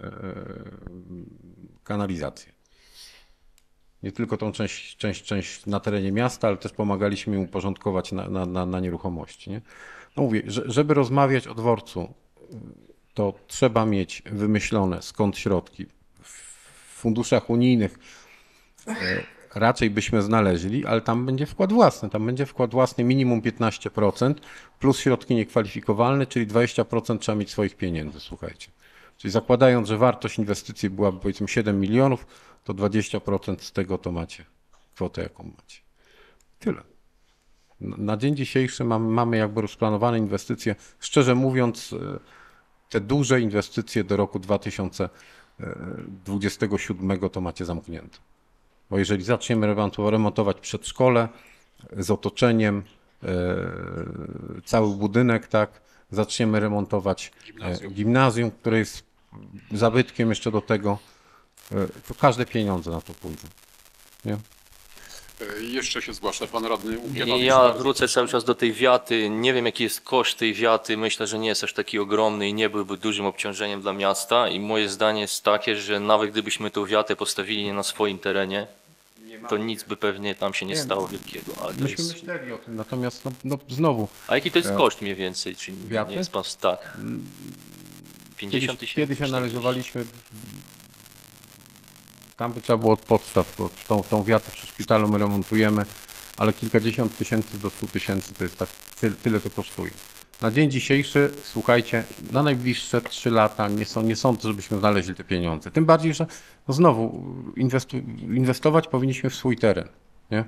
kanalizację. Nie tylko tą część, część, część na terenie miasta, ale też pomagaliśmy im uporządkować na, na, na, na nieruchomości. Nie? No mówię, że, żeby rozmawiać o dworcu, to trzeba mieć wymyślone skąd środki. W funduszach unijnych raczej byśmy znaleźli, ale tam będzie wkład własny. Tam będzie wkład własny minimum piętnaście procent plus środki niekwalifikowalne, czyli dwadzieścia procent trzeba mieć swoich pieniędzy, słuchajcie. Czyli zakładając, że wartość inwestycji byłaby powiedzmy siedem milionów, to dwadzieścia procent z tego to macie kwotę, jaką macie. Tyle. Na dzień dzisiejszy mamy, mamy jakby rozplanowane inwestycje. Szczerze mówiąc, te duże inwestycje do roku dwa tysiące dwudziestego siódmego to macie zamknięte. Bo jeżeli zaczniemy remontować przedszkole z otoczeniem, e, cały budynek, tak, zaczniemy remontować gimnazjum, e, gimnazjum które jest zabytkiem jeszcze do tego, e, to każde pieniądze na to pójdą. Nie? E, jeszcze się zgłasza pan radny Łukiewicz. Ja wrócę cały czas do tej wiaty. Nie wiem, jaki jest koszt tej wiaty. Myślę, że nie jest aż taki ogromny i nie byłby dużym obciążeniem dla miasta. I moje zdanie jest takie, że nawet gdybyśmy tą wiatę postawili nie na swoim terenie, to nic by pewnie tam się nie stało wielkiego. Ale to Myśmy jest... myśleli o tym, natomiast no, no znowu. A jaki to jest koszt mniej więcej? Czy wiaty? Nie jest pan tak? pięćdziesiąt tysięcy? Kiedyś analizowaliśmy, tam by trzeba było od podstaw, bo tą, tą wiatę przy szpitalu my remontujemy, ale kilkadziesiąt tysięcy do stu tysięcy to jest tak, tyle, tyle to kosztuje. Na dzień dzisiejszy, słuchajcie, na najbliższe trzy lata nie, są, nie sądzę, żebyśmy znaleźli te pieniądze. Tym bardziej, że no znowu inwestu, inwestować powinniśmy w swój teren. Nie?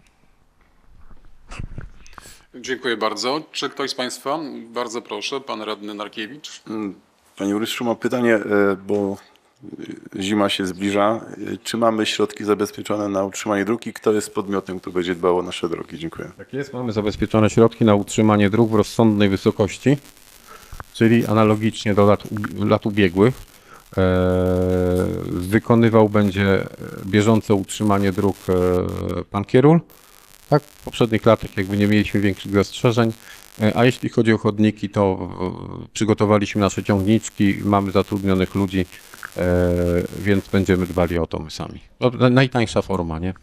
Dziękuję bardzo. Czy ktoś z państwa? Bardzo proszę, pan radny Narkiewicz. Panie burmistrzu, mam pytanie, bo zima się zbliża. Czy mamy środki zabezpieczone na utrzymanie dróg i kto jest podmiotem, kto będzie dbał o nasze drogi? Dziękuję. Tak jest, mamy zabezpieczone środki na utrzymanie dróg w rozsądnej wysokości, czyli analogicznie do lat, lat ubiegłych. E, wykonywał będzie bieżące utrzymanie dróg e, pan Kierul. Tak, w poprzednich latach jakby nie mieliśmy większych zastrzeżeń. A jeśli chodzi o chodniki, to przygotowaliśmy nasze ciągniczki, mamy zatrudnionych ludzi, więc będziemy dbali o to my sami. No, najtańsza forma, nie?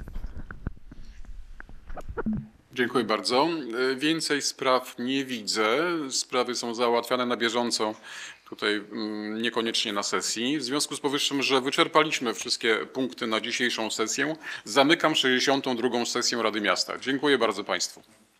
Dziękuję bardzo. Więcej spraw nie widzę. Sprawy są załatwiane na bieżąco, tutaj niekoniecznie na sesji. W związku z powyższym, że wyczerpaliśmy wszystkie punkty na dzisiejszą sesję, zamykam sześćdziesiątą drugą sesję Rady Miasta. Dziękuję bardzo Państwu.